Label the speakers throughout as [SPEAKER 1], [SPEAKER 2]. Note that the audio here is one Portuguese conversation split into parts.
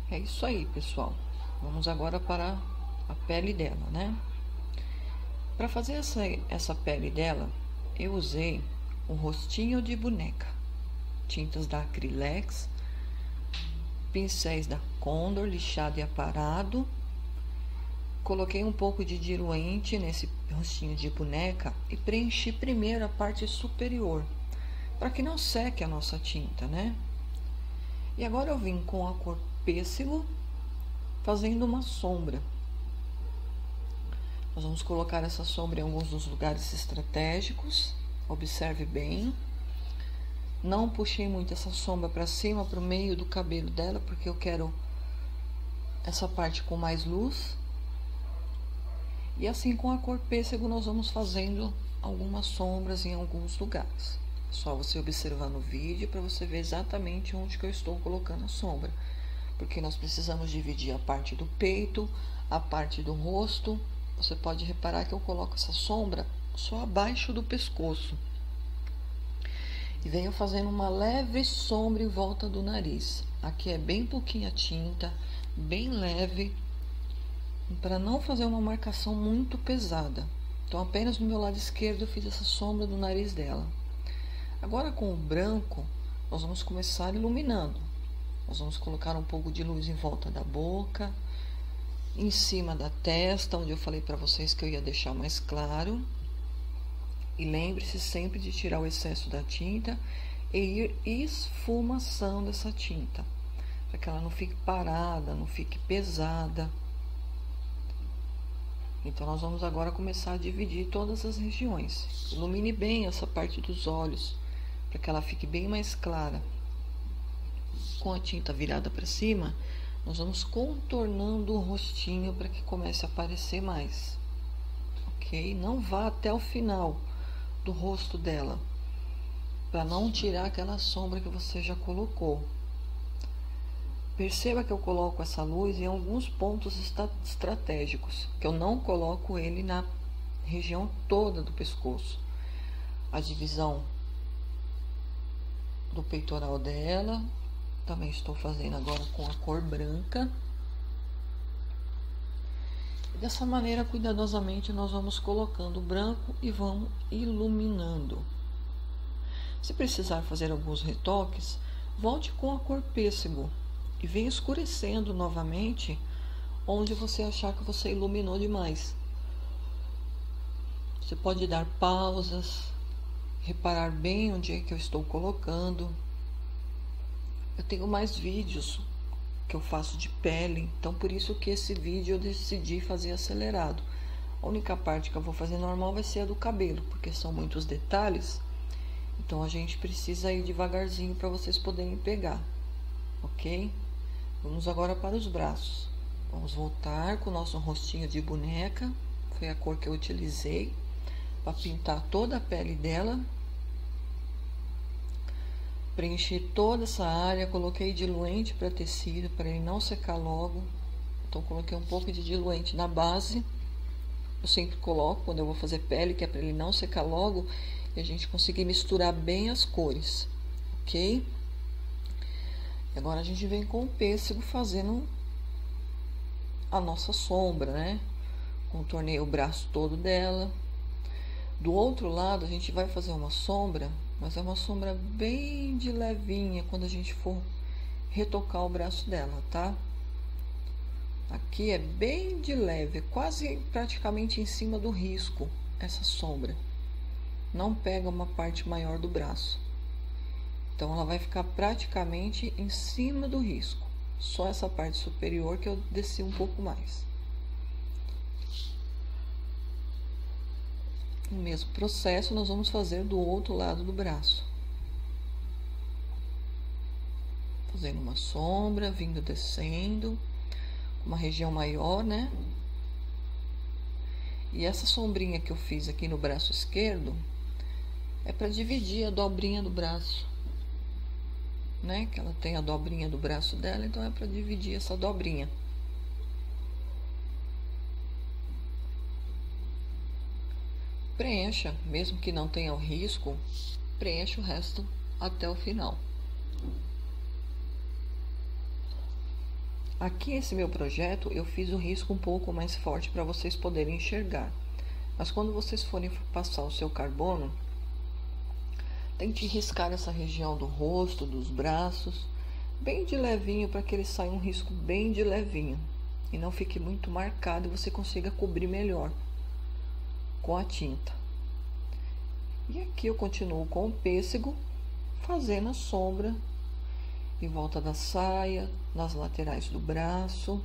[SPEAKER 1] É isso aí, pessoal. Vamos agora para a pele dela, né? Para fazer essa pele dela, eu usei o rostinho de boneca, tintas da Acrylex, pincéis da Condor, lixado e aparado. Coloquei um pouco de diluente nesse rostinho de boneca e preenchi primeiro a parte superior, para que não seque a nossa tinta, né? E agora eu vim com a cor pêssego, fazendo uma sombra. Nós vamos colocar essa sombra em alguns dos lugares estratégicos. Observe bem. Não puxei muito essa sombra para cima, para o meio do cabelo dela, porque eu quero essa parte com mais luz. E assim, com a cor pêssego, nós vamos fazendo algumas sombras em alguns lugares. Só você observando o vídeo para você ver exatamente onde que eu estou colocando a sombra. Porque nós precisamos dividir a parte do peito, a parte do rosto. Você pode reparar que eu coloco essa sombra só abaixo do pescoço. E venho fazendo uma leve sombra em volta do nariz. Aqui é bem pouquinha tinta, bem leve, para não fazer uma marcação muito pesada. Então, apenas no meu lado esquerdo eu fiz essa sombra do nariz dela. Agora, com o branco, nós vamos começar iluminando. Nós vamos colocar um pouco de luz em volta da boca, em cima da testa, onde eu falei para vocês que eu ia deixar mais claro. E lembre-se sempre de tirar o excesso da tinta e ir esfumaçando essa tinta, para que ela não fique parada, não fique pesada. Então, nós vamos agora começar a dividir todas as regiões. Ilumine bem essa parte dos olhos, para que ela fique bem mais clara. Com a tinta virada para cima, nós vamos contornando o rostinho para que comece a aparecer mais. Ok? Não vá até o final do rosto dela, para não tirar aquela sombra que você já colocou. Perceba que eu coloco essa luz em alguns pontos estratégicos, que eu não coloco ele na região toda do pescoço. A divisão do peitoral dela, também estou fazendo agora com a cor branca. E dessa maneira, cuidadosamente, nós vamos colocando o branco e vamos iluminando. Se precisar fazer alguns retoques, volte com a cor pêssego e venha escurecendo novamente onde você achar que você iluminou demais. Você pode dar pausas, reparar bem onde é que eu estou colocando. Eu tenho mais vídeos que eu faço de pele, então por isso que esse vídeo eu decidi fazer acelerado. A única parte que eu vou fazer normal vai ser a do cabelo, porque são muitos detalhes, então a gente precisa ir devagarzinho para vocês poderem pegar, ok? Vamos agora para os braços. Vamos voltar com o nosso rostinho de boneca, foi a cor que eu utilizei para pintar toda a pele dela. Preenchi toda essa área, coloquei diluente para tecido, para ele não secar logo. Então, coloquei um pouco de diluente na base. Eu sempre coloco quando eu vou fazer pele, que é para ele não secar logo e a gente conseguir misturar bem as cores, ok? E agora a gente vem com o pêssego fazendo a nossa sombra, né? Contornei o braço todo dela. Do outro lado, a gente vai fazer uma sombra, mas é uma sombra bem de levinha quando a gente for retocar o braço dela, tá? Aqui é bem de leve, quase praticamente em cima do risco, essa sombra. Não pega uma parte maior do braço. Então, ela vai ficar praticamente em cima do risco. Só essa parte superior que eu desci um pouco mais. O mesmo processo nós vamos fazer do outro lado do braço. Fazendo uma sombra, vindo descendo, uma região maior, né? E essa sombrinha que eu fiz aqui no braço esquerdo é para dividir a dobrinha do braço, né? Que ela tem a dobrinha do braço dela, então é para dividir essa dobrinha. Preencha, mesmo que não tenha o risco, preencha o resto até o final. Aqui, esse meu projeto, eu fiz o risco um pouco mais forte para vocês poderem enxergar. Mas quando vocês forem passar o seu carbono, tente riscar essa região do rosto, dos braços, bem de levinho, para que ele saia um risco bem de levinho. E não fique muito marcado e você consiga cobrir melhor com a tinta. E aqui eu continuo com o pêssego, fazendo a sombra em volta da saia, nas laterais do braço.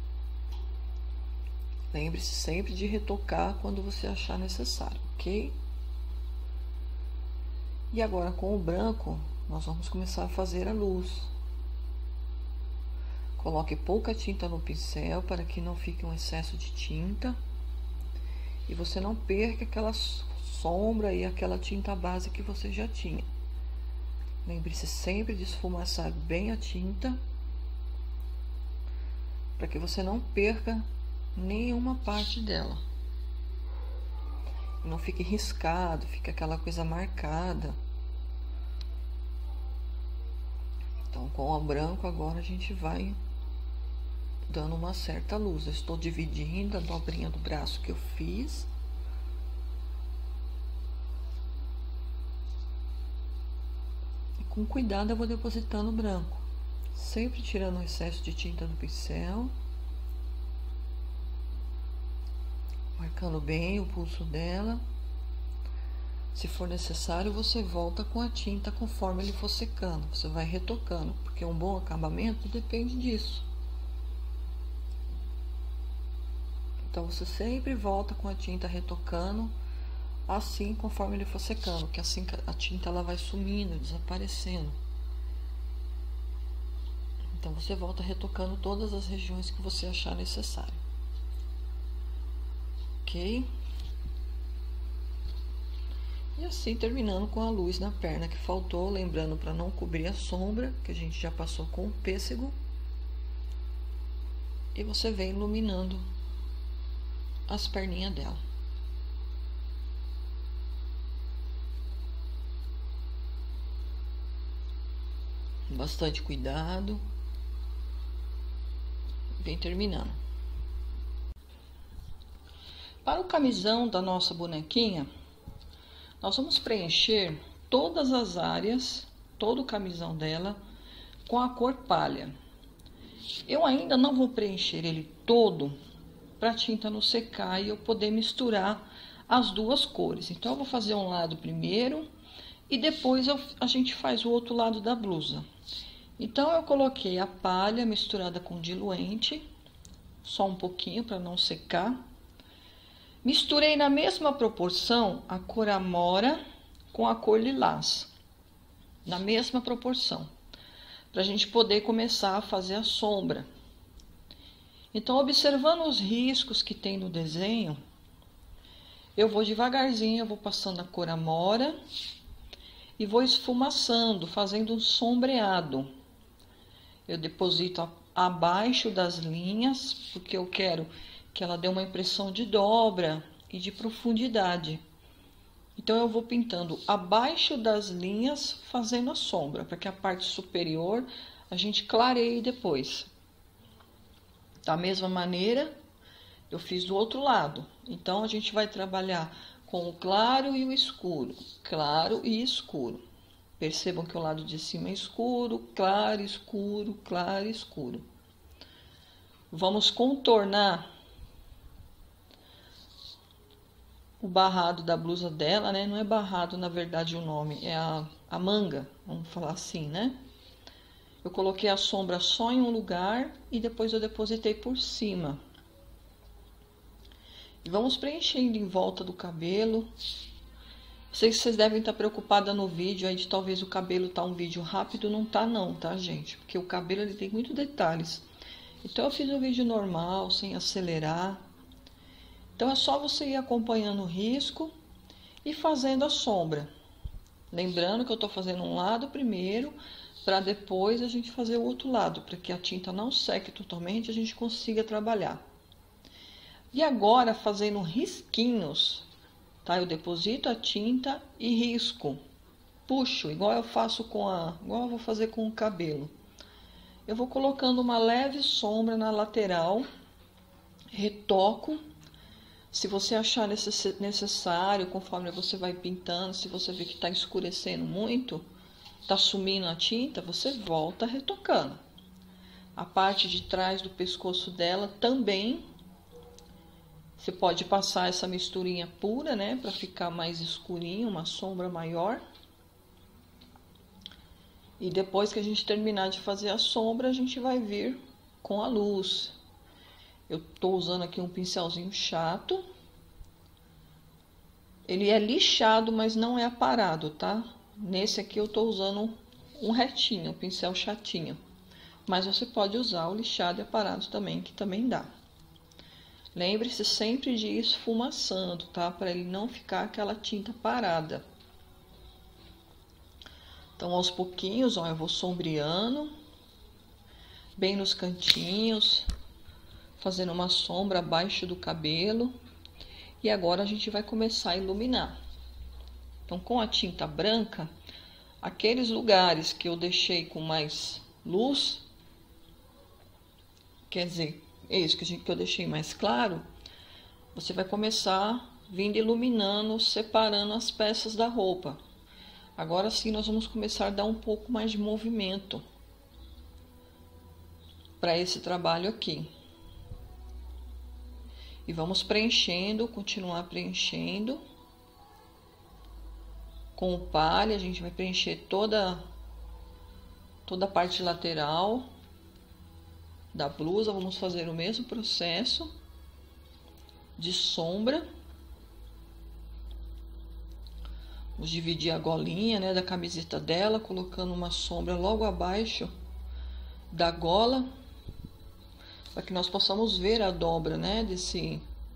[SPEAKER 1] Lembre-se sempre de retocar quando você achar necessário, ok? E agora com o branco, nós vamos começar a fazer a luz. Coloque pouca tinta no pincel para que não fique um excesso de tinta. E você não perca aquela sombra e aquela tinta base que você já tinha. Lembre-se sempre de esfumaçar bem a tinta, para que você não perca nenhuma parte dela. Não fique riscado, fica aquela coisa marcada. Então, com o branco agora a gente vai dando uma certa luz. Eu estou dividindo a dobrinha do braço que eu fiz. E com cuidado eu vou depositando o branco, sempre tirando o excesso de tinta do pincel. Marcando bem o pulso dela. Se for necessário, você volta com a tinta conforme ele for secando. Você vai retocando, porque um bom acabamento depende disso. Então, você sempre volta com a tinta retocando, assim conforme ele for secando, que assim a tinta ela vai sumindo, desaparecendo. Então, você volta retocando todas as regiões que você achar necessário. Ok? E assim terminando com a luz na perna que faltou, lembrando para não cobrir a sombra, que a gente já passou com o pêssego. E você vem iluminando as perninhas dela. Bastante cuidado. Vem terminando. Para o camisão da nossa bonequinha, nós vamos preencher todas as áreas, todo o camisão dela, com a cor palha. Eu ainda não vou preencher ele todo, para a tinta não secar e eu poder misturar as duas cores. Então, eu vou fazer um lado primeiro e depois a gente faz o outro lado da blusa. Então, eu coloquei a palha misturada com diluente, só um pouquinho para não secar. Misturei na mesma proporção a cor amora com a cor lilás, na mesma proporção, para a gente poder começar a fazer a sombra. Então, observando os riscos que tem no desenho, eu vou devagarzinho, eu vou passando a cor amora e vou esfumaçando, fazendo um sombreado. Eu deposito abaixo das linhas, porque eu quero que ela dê uma impressão de dobra e de profundidade. Então, eu vou pintando abaixo das linhas, fazendo a sombra, para que a parte superior a gente clareie depois. Da mesma maneira, eu fiz do outro lado. Então, a gente vai trabalhar com o claro e o escuro, claro e escuro. Percebam que o lado de cima é escuro, claro, escuro, claro, escuro. Vamos contornar o barrado da blusa dela, né? Não é barrado, na verdade, o nome, é a manga, vamos falar assim, né? Eu coloquei a sombra só em um lugar e depois eu depositei por cima. E vamos preenchendo em volta do cabelo. Sei que vocês devem estar preocupadas no vídeo aí de talvez o cabelo tá um vídeo rápido, não tá não, tá, gente? Porque o cabelo ele tem muitos detalhes. Então eu fiz um vídeo normal, sem acelerar. Então é só você ir acompanhando o risco e fazendo a sombra. Lembrando que eu tô fazendo um lado primeiro, para depois a gente fazer o outro lado, para que a tinta não seque totalmente e a gente consiga trabalhar. E agora, fazendo risquinhos, tá? Eu deposito a tinta e risco. Puxo, igual eu faço igual eu vou fazer com o cabelo. Eu vou colocando uma leve sombra na lateral, retoco. Se você achar necessário, conforme você vai pintando, se você vê que está escurecendo muito, está sumindo a tinta, você volta retocando. A parte de trás do pescoço dela também, você pode passar essa misturinha pura, né, para ficar mais escurinho, uma sombra maior. E depois que a gente terminar de fazer a sombra, a gente vai vir com a luz. Eu tô usando aqui um pincelzinho chato. Ele é lixado, mas não é aparado, tá? Nesse aqui eu tô usando um retinho, um pincel chatinho. Mas você pode usar o lixado e aparado também, que também dá. Lembre-se sempre de ir esfumaçando, tá? Para ele não ficar aquela tinta parada. Então, aos pouquinhos, ó, eu vou sombreando, bem nos cantinhos, fazendo uma sombra abaixo do cabelo. E agora a gente vai começar a iluminar. Então, com a tinta branca, aqueles lugares que eu deixei com mais luz, quer dizer, isso que eu deixei mais claro, você vai começar vindo iluminando, separando as peças da roupa. Agora sim nós vamos começar a dar um pouco mais de movimento para esse trabalho aqui. E vamos preenchendo, continuar preenchendo. Com o palha a gente vai preencher toda a parte lateral da blusa. Vamos fazer o mesmo processo de sombra. Vamos dividir a golinha, né, da camiseta dela, colocando uma sombra logo abaixo da gola, para que nós possamos ver a dobra, né, desse...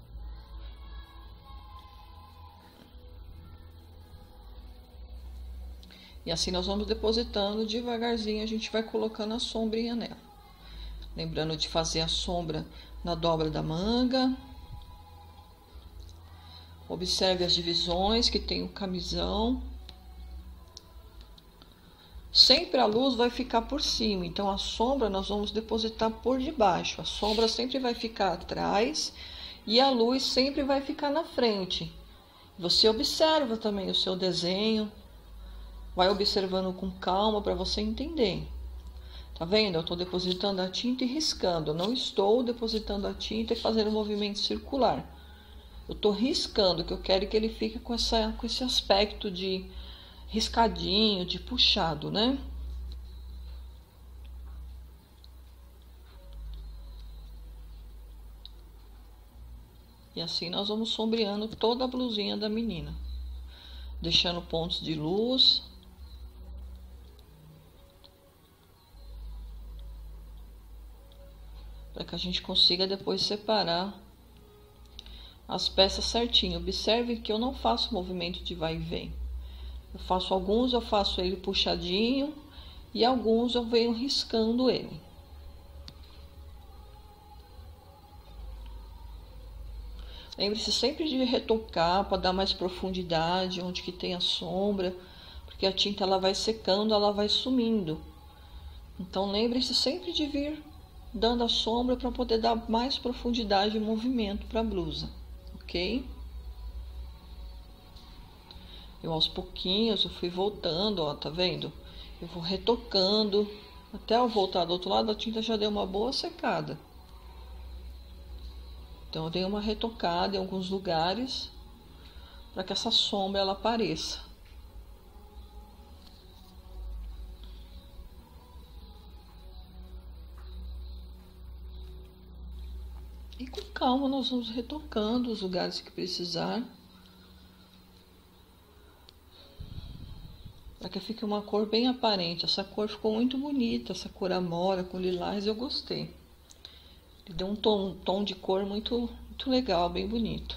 [SPEAKER 1] E assim nós vamos depositando devagarzinho, a gente vai colocando a sombrinha nela. Lembrando de fazer a sombra na dobra da manga. Observe as divisões que tem o camisão. Sempre a luz vai ficar por cima, então a sombra nós vamos depositar por debaixo. A sombra sempre vai ficar atrás e a luz sempre vai ficar na frente. Você observa também o seu desenho, vai observando com calma para você entender. Tá vendo? Eu estou depositando a tinta e riscando. Eu não estou depositando a tinta e fazendo um movimento circular. Eu tô riscando, que eu quero que ele fique com esse aspecto de riscadinho, de puxado, né? E assim nós vamos sombreando toda a blusinha da menina. Deixando pontos de luz. Para que a gente consiga depois separar as peças certinho. Observe que eu não faço movimento de vai e vem. Eu faço ele puxadinho e alguns eu venho riscando ele. Lembre-se sempre de retocar para dar mais profundidade onde que tem a sombra, porque a tinta ela vai secando, ela vai sumindo. Então lembre-se sempre de vir dando a sombra para poder dar mais profundidade e movimento para a blusa. Ok? Eu aos pouquinhos eu fui voltando, ó, tá vendo? Eu vou retocando, até eu voltar do outro lado a tinta já deu uma boa secada. Então eu dei uma retocada em alguns lugares para que essa sombra ela apareça. E com calma nós vamos retocando os lugares que precisar. Para que fique uma cor bem aparente. Essa cor ficou muito bonita, essa cor amora com lilás, eu gostei. Ele deu um tom de cor muito legal, bem bonito.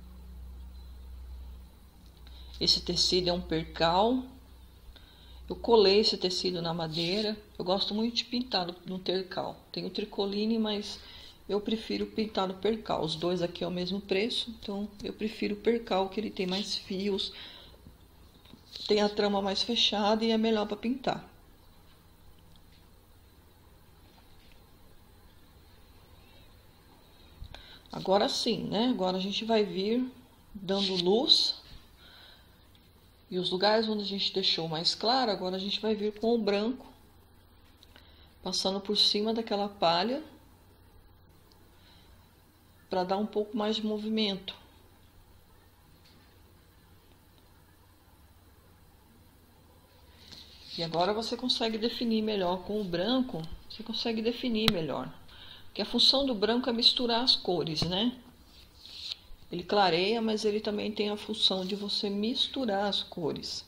[SPEAKER 1] Esse tecido é um percal. Eu colei esse tecido na madeira. Eu gosto muito de pintar no percal. Tem o tricoline, mas eu prefiro pintar no percal. Os dois aqui é o mesmo preço, então eu prefiro o percal, que ele tem mais fios, tem a trama mais fechada e é melhor para pintar. Agora sim, né? Agora a gente vai vir dando luz. E os lugares onde a gente deixou mais claro, agora a gente vai vir com o branco, passando por cima daquela palha, para dar um pouco mais de movimento. E agora você consegue definir melhor com o branco, você consegue definir melhor. Porque a função do branco é misturar as cores, né? Ele clareia, mas ele também tem a função de você misturar as cores.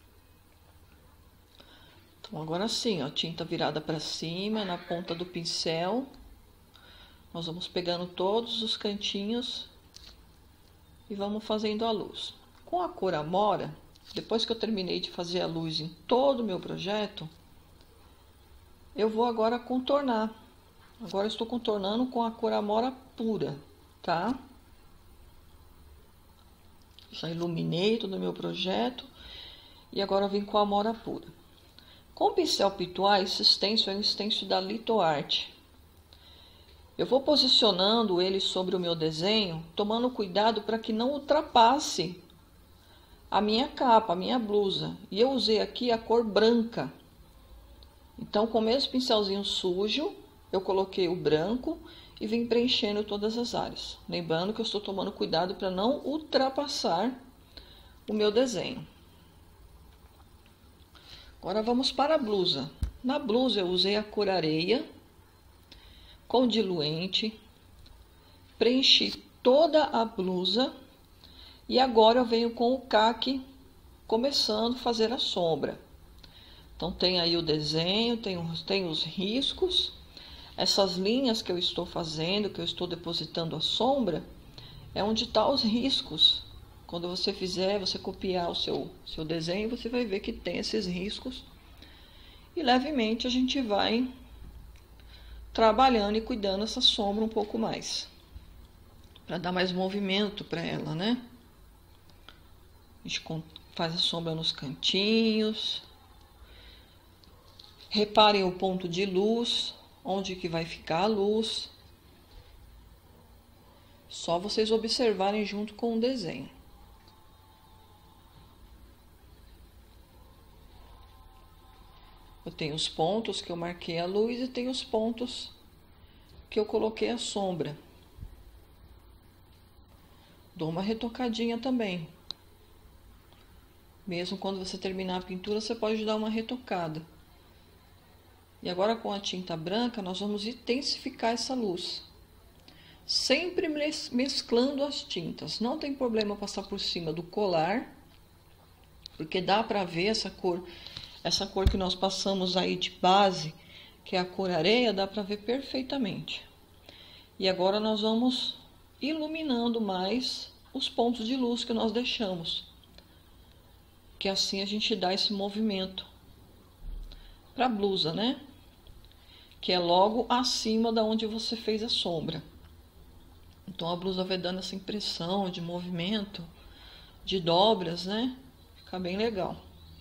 [SPEAKER 1] Então agora sim, ó, tinta virada para cima, na ponta do pincel. Nós vamos pegando todos os cantinhos e vamos fazendo a luz. Com a cor Amora, depois que eu terminei de fazer a luz em todo o meu projeto, eu vou agora contornar. Agora eu estou contornando com a cor Amora pura, tá? Já iluminei todo o meu projeto e agora eu vim com a Amora pura. Com o pincel Pituá, esse stencil é um stencil da Litoarte. Eu vou posicionando ele sobre o meu desenho, tomando cuidado para que não ultrapasse a minha capa, a minha blusa. E eu usei aqui a cor branca. Então, com o mesmo pincelzinho sujo, eu coloquei o branco e vim preenchendo todas as áreas. Lembrando que eu estou tomando cuidado para não ultrapassar o meu desenho. Agora vamos para a blusa. Na blusa eu usei a cor areia com diluente, preenchi toda a blusa e agora eu venho com o caque começando a fazer a sombra. Então tem aí o desenho, tem os riscos, essas linhas que eu estou fazendo, que eu estou depositando a sombra, é onde estão os riscos. Quando você fizer, você copiar o seu desenho, você vai ver que tem esses riscos. E levemente a gente vai trabalhando e cuidando essa sombra um pouco mais, para dar mais movimento para ela, né? A gente faz a sombra nos cantinhos. Reparem o ponto de luz, onde que vai ficar a luz. Só vocês observarem junto com o desenho. Eu tenho os pontos que eu marquei a luz e tenho os pontos que eu coloquei a sombra. Dou uma retocadinha também. Mesmo quando você terminar a pintura, você pode dar uma retocada. E agora com a tinta branca, nós vamos intensificar essa luz. Sempre mesclando as tintas. Não tem problema passar por cima do colar, porque dá para ver essa cor que nós passamos aí de base, que é a cor areia, dá para ver perfeitamente. E agora nós vamos iluminando mais os pontos de luz que nós deixamos. Que assim a gente dá esse movimento para a blusa, né? Que é logo acima da onde você fez a sombra. Então a blusa vai dando essa impressão de movimento, de dobras, né? Fica bem legal.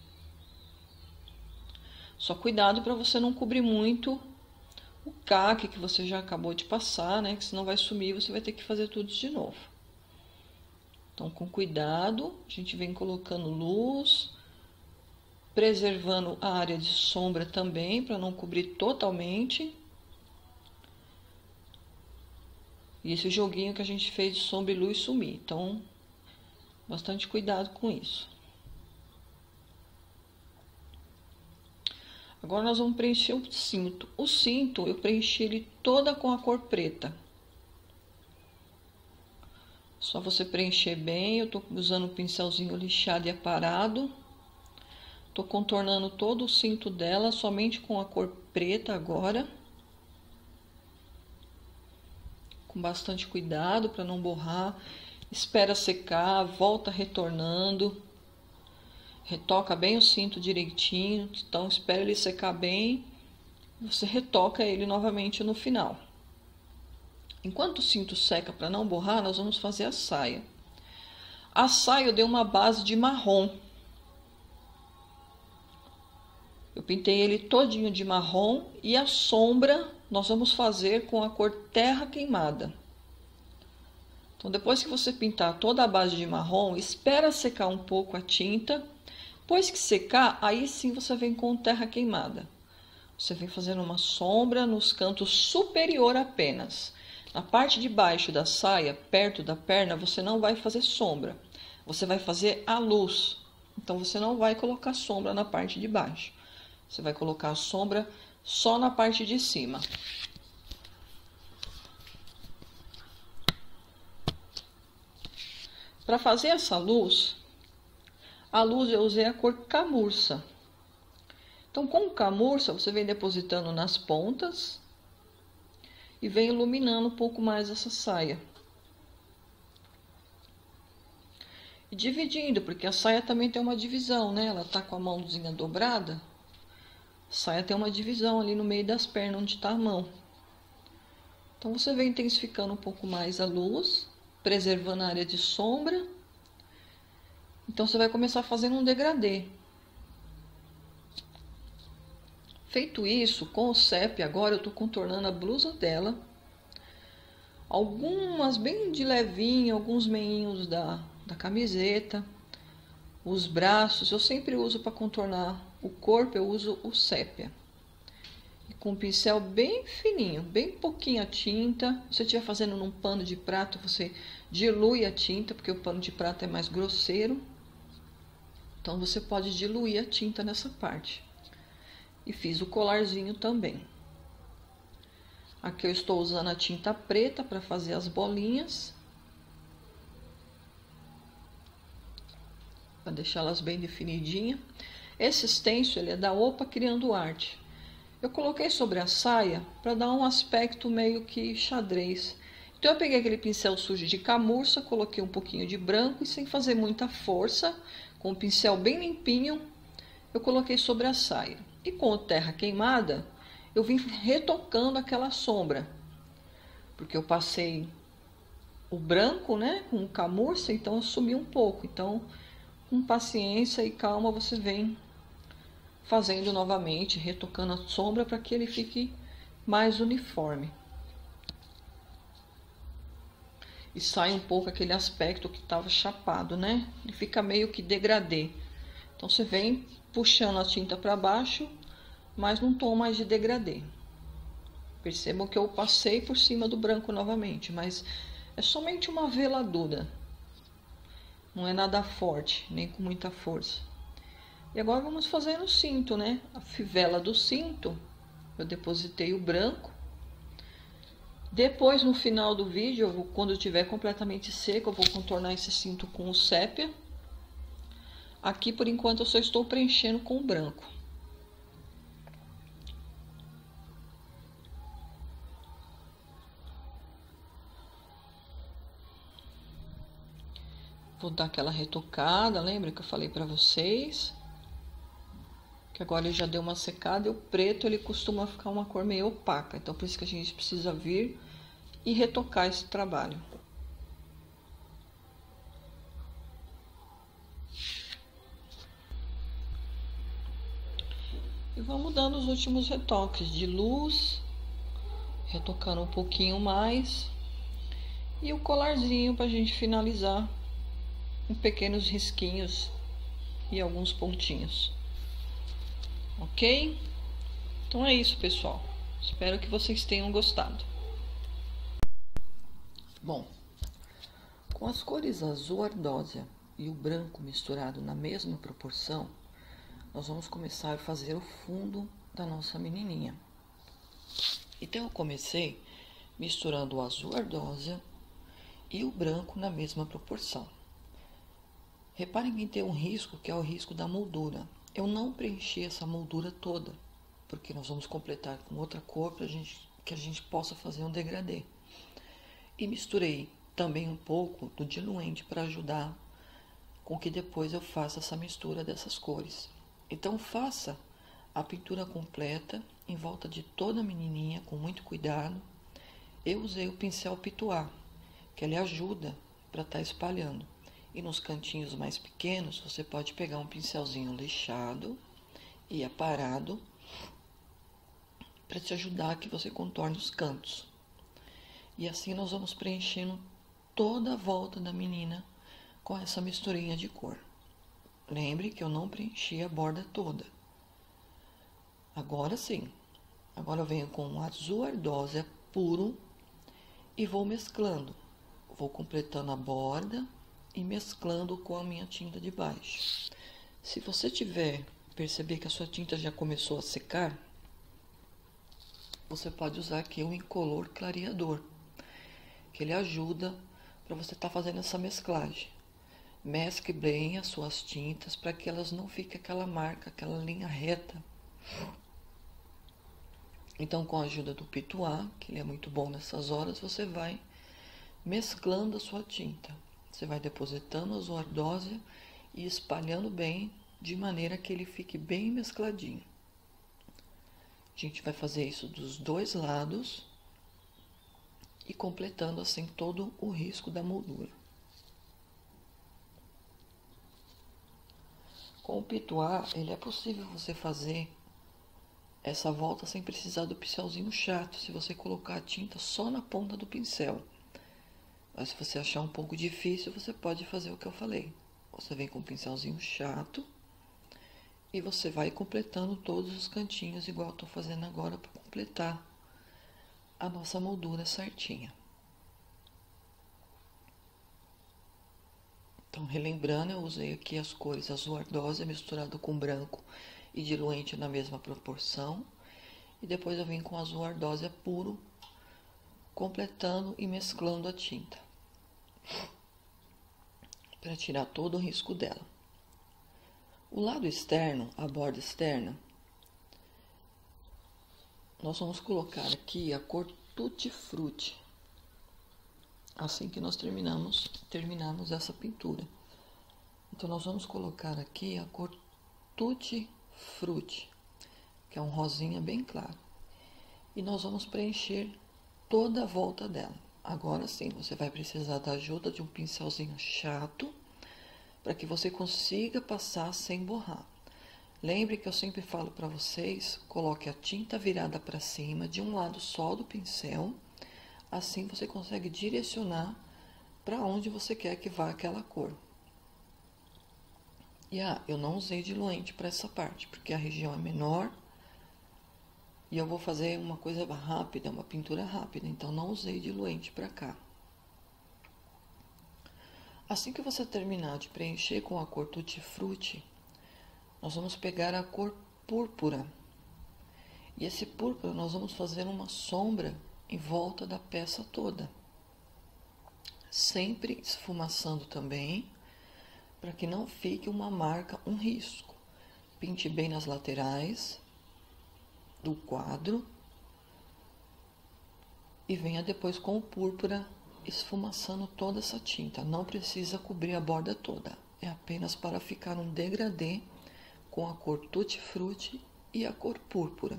[SPEAKER 1] Só cuidado para você não cobrir muito o caque que você já acabou de passar, né? Que senão vai sumir e você vai ter que fazer tudo de novo. Então, com cuidado, a gente vem colocando luz, preservando a área de sombra também, para não cobrir totalmente. E esse joguinho que a gente fez de sombra e luz sumir. Então, bastante cuidado com isso. Agora nós vamos preencher o cinto. O cinto eu preenchi ele toda com a cor preta. Só você preencher bem. Eu tô usando o pincelzinho lixado e aparado. Tô contornando todo o cinto dela somente com a cor preta agora. Com bastante cuidado para não borrar. Espera secar, volta retornando. Retoca bem o cinto direitinho, então espera ele secar bem, você retoca ele novamente no final. Enquanto o cinto seca para não borrar, nós vamos fazer a saia. A saia eu dei uma base de marrom. Eu pintei ele todinho de marrom e a sombra nós vamos fazer com a cor terra queimada. Então, depois que você pintar toda a base de marrom, espera secar um pouco a tinta. Depois que secar, aí sim você vem com terra queimada. Você vem fazendo uma sombra nos cantos superior apenas. Na parte de baixo da saia, perto da perna, você não vai fazer sombra. Você vai fazer a luz. Então, você não vai colocar sombra na parte de baixo. Você vai colocar a sombra só na parte de cima. Para fazer essa luz, a luz eu usei a cor camurça. Então, com camurça, você vem depositando nas pontas e vem iluminando um pouco mais essa saia. E dividindo, porque a saia também tem uma divisão, né? Ela tá com a mãozinha dobrada. A saia tem uma divisão ali no meio das pernas, onde tá a mão. Então, você vem intensificando um pouco mais a luz, preservando a área de sombra. Então, você vai começar fazendo um degradê. Feito isso, com o CEP, agora eu tô contornando a blusa dela. Algumas bem de levinho, alguns meinhos da camiseta. Os braços, eu sempre uso para contornar o corpo, eu uso o sépia. E com um pincel bem fininho, bem pouquinha tinta. Se você estiver fazendo num pano de prato, você dilui a tinta, porque o pano de prato é mais grosseiro. Então, você pode diluir a tinta nessa parte. E fiz o colarzinho também. Aqui eu estou usando a tinta preta para fazer as bolinhas. Para deixá-las bem definidinhas. Esse stencil, ele é da Opa Criando Arte. Eu coloquei sobre a saia para dar um aspecto meio que xadrez. Então, eu peguei aquele pincel sujo de camurça, coloquei um pouquinho de branco e sem fazer muita força, com o pincel bem limpinho, eu coloquei sobre a saia. E com a terra queimada, eu vim retocando aquela sombra. Porque eu passei o branco, né, com camurça, então eu sumi um pouco. Então, com paciência e calma, você vem fazendo novamente, retocando a sombra para que ele fique mais uniforme. E sai um pouco aquele aspecto que estava chapado, né? Ele fica meio que degradê. Então, você vem puxando a tinta para baixo, mas num tom mais de degradê. Percebam que eu passei por cima do branco novamente, mas é somente uma veladura. Não é nada forte, nem com muita força. E agora vamos fazer no cinto, né? A fivela do cinto, eu depositei o branco. Depois, no final do vídeo, quando estiver completamente seco, eu vou contornar esse cinto com o sépia. Aqui, por enquanto, eu só estou preenchendo com o branco. Vou dar aquela retocada, lembra que eu falei pra vocês? Que agora ele já deu uma secada e o preto, ele costuma ficar uma cor meio opaca. Então, por isso que a gente precisa vir e retocar esse trabalho. E vamos dando os últimos retoques de luz, retocando um pouquinho mais. E o colarzinho pra gente finalizar com pequenos risquinhos e alguns pontinhos. Ok? Então é isso, pessoal. Espero que vocês tenham gostado. Bom, com as cores azul ardósia e o branco misturado na mesma proporção, nós vamos começar a fazer o fundo da nossa menininha. Então, eu comecei misturando o azul ardósia e o branco na mesma proporção. Reparem que tem um risco, que é o risco da moldura. Eu não preenchi essa moldura toda, porque nós vamos completar com outra cor para que a gente possa fazer um degradê. E misturei também um pouco do diluente para ajudar com que depois eu faça essa mistura dessas cores. Então, faça a pintura completa em volta de toda a menininha com muito cuidado. Eu usei o pincel pituá, que ele ajuda para estar espalhando. E nos cantinhos mais pequenos, você pode pegar um pincelzinho lixado e aparado para te ajudar que você contorne os cantos. E assim nós vamos preenchendo toda a volta da menina com essa misturinha de cor. Lembre que eu não preenchi a borda toda. Agora sim. Agora eu venho com um azul ardósia puro e vou mesclando. Vou completando a borda e mesclando com a minha tinta de baixo. Se você perceber que a sua tinta já começou a secar, você pode usar aqui um incolor clareador, que ele ajuda para você estar fazendo essa mesclagem. Mescle bem as suas tintas para que elas não fiquem aquela marca, aquela linha reta. Então, com a ajuda do pituá, que ele é muito bom nessas horas, você vai mesclando a sua tinta. Você vai depositando a azul ardósia e espalhando bem, de maneira que ele fique bem mescladinho. A gente vai fazer isso dos dois lados e completando assim todo o risco da moldura. Com o pituá, ele é possível você fazer essa volta sem precisar do pincelzinho chato, se você colocar a tinta só na ponta do pincel. Mas se você achar um pouco difícil, você pode fazer o que eu falei. Você vem com um pincelzinho chato e você vai completando todos os cantinhos, igual eu tô fazendo agora, para completar a nossa moldura certinha. Então, relembrando, eu usei aqui as cores azul ardósia misturado com branco e diluente na mesma proporção. E depois eu vim com azul ardósia puro, completando e mesclando a tinta, para tirar todo o risco dela. O lado externo, a borda externa, nós vamos colocar aqui a cor Tutti Frutti, assim que nós terminarmos essa pintura. Então, nós vamos colocar aqui a cor Tutti Frutti, que é um rosinha bem claro. E nós vamos preencher toda a volta dela. Agora sim, você vai precisar da ajuda de um pincelzinho chato, para que você consiga passar sem borrar. Lembre que eu sempre falo para vocês, coloque a tinta virada para cima de um lado só do pincel, assim você consegue direcionar para onde você quer que vá aquela cor. E eu não usei diluente para essa parte, porque a região é menor e eu vou fazer uma coisa rápida, uma pintura rápida, então não usei diluente para cá. Assim que você terminar de preencher com a cor Tutti Frutti, nós vamos pegar a cor púrpura. E esse púrpura nós vamos fazer uma sombra em volta da peça toda. Sempre esfumaçando também, para que não fique uma marca, um risco. Pinte bem nas laterais do quadro e venha depois com o púrpura esfumaçando toda essa tinta. Não precisa cobrir a borda toda, é apenas para ficar um degradê com a cor Tutti Frutti e a cor púrpura,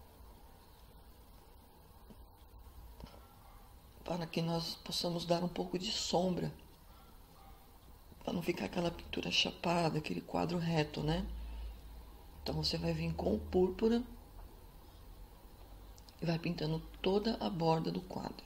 [SPEAKER 1] para que nós possamos dar um pouco de sombra, para não ficar aquela pintura chapada, aquele quadro reto, né? Então, você vai vir com o púrpura e vai pintando toda a borda do quadro.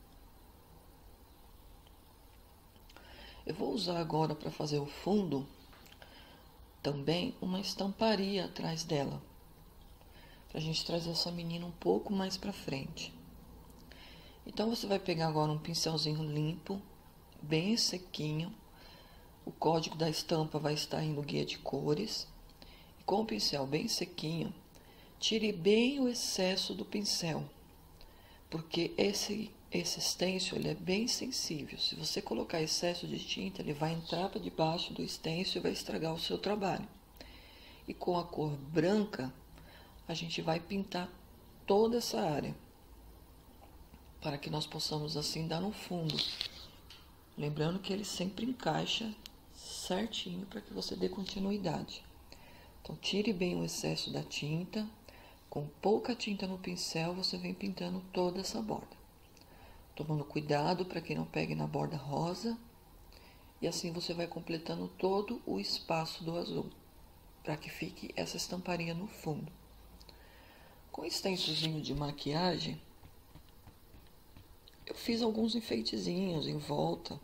[SPEAKER 1] Eu vou usar agora para fazer o fundo também uma estamparia atrás dela, para a gente trazer essa menina um pouco mais para frente. Então, você vai pegar agora um pincelzinho limpo, bem sequinho. O código da estampa vai estar aí no guia de cores. E com o pincel bem sequinho, tire bem o excesso do pincel, porque esse stencil ele é bem sensível. Se você colocar excesso de tinta, ele vai entrar para debaixo do stencil e vai estragar o seu trabalho. E com a cor branca, a gente vai pintar toda essa área, para que nós possamos assim dar no fundo. Lembrando que ele sempre encaixa certinho para que você dê continuidade. Então, tire bem o excesso da tinta. Com pouca tinta no pincel, você vem pintando toda essa borda, tomando cuidado para que não pegue na borda rosa. E assim você vai completando todo o espaço do azul, para que fique essa estamparia no fundo. Com o stencilzinho de maquiagem, eu fiz alguns enfeitezinhos em volta,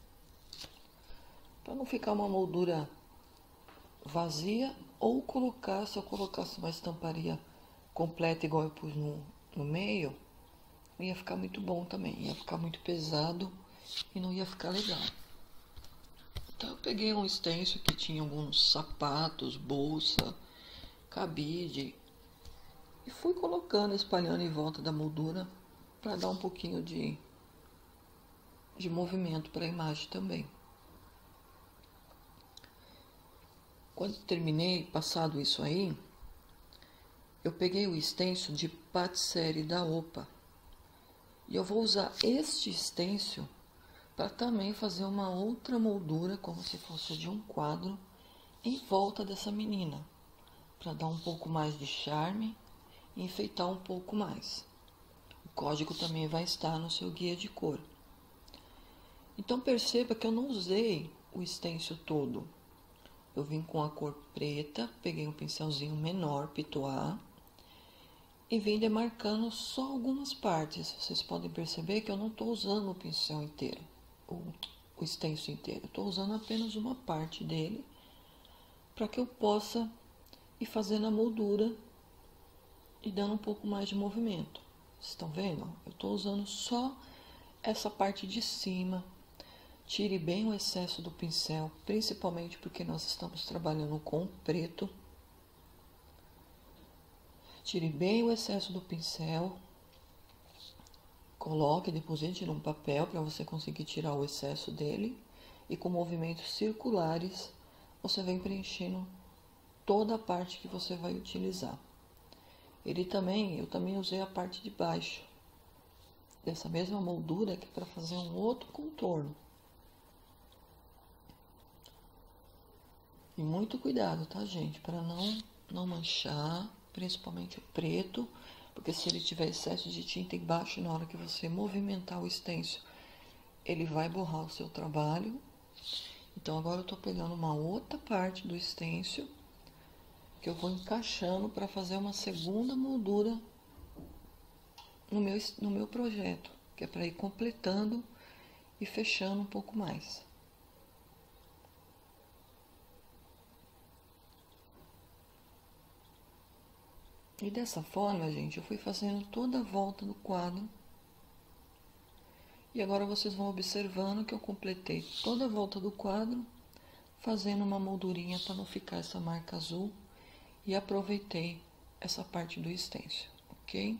[SPEAKER 1] para não ficar uma moldura vazia, ou colocar, se eu colocasse uma estamparia completa igual eu pus no meio, ia ficar muito bom também, ia ficar muito pesado e não ia ficar legal. Então eu peguei um stencil que tinha alguns sapatos, bolsa, cabide, e fui colocando, espalhando em volta da moldura para dar um pouquinho de movimento para a imagem também. Quando terminei, passado isso aí, eu peguei o stencil de Patisserie da Opa. E eu vou usar este stencil para também fazer uma outra moldura, como se fosse de um quadro, em volta dessa menina, para dar um pouco mais de charme e enfeitar um pouco mais. O código também vai estar no seu guia de cor. Então perceba que eu não usei o stencil todo. Eu vim com a cor preta, peguei um pincelzinho menor, pitois, e vim demarcando só algumas partes. Vocês podem perceber que eu não estou usando o pincel inteiro, o stencil inteiro. Estou usando apenas uma parte dele, para que eu possa ir fazendo a moldura e dando um pouco mais de movimento. Vocês estão vendo? Eu estou usando só essa parte de cima. Tire bem o excesso do pincel, principalmente porque nós estamos trabalhando com preto. Tire bem o excesso do pincel. Coloque, deposite num papel para você conseguir tirar o excesso dele. E com movimentos circulares, você vem preenchendo toda a parte que você vai utilizar. Eu também usei a parte de baixo dessa mesma moldura, que é para fazer um outro contorno. E muito cuidado, tá, gente? Para não manchar, principalmente o preto, porque se ele tiver excesso de tinta embaixo, na hora que você movimentar o stencil, ele vai borrar o seu trabalho. Então agora eu tô pegando uma outra parte do stencil, que eu vou encaixando para fazer uma segunda moldura no meu projeto, que é para ir completando e fechando um pouco mais. E dessa forma, gente, eu fui fazendo toda a volta do quadro. E agora vocês vão observando que eu completei toda a volta do quadro, fazendo uma moldurinha para não ficar essa marca azul. E aproveitei essa parte do stencil, ok?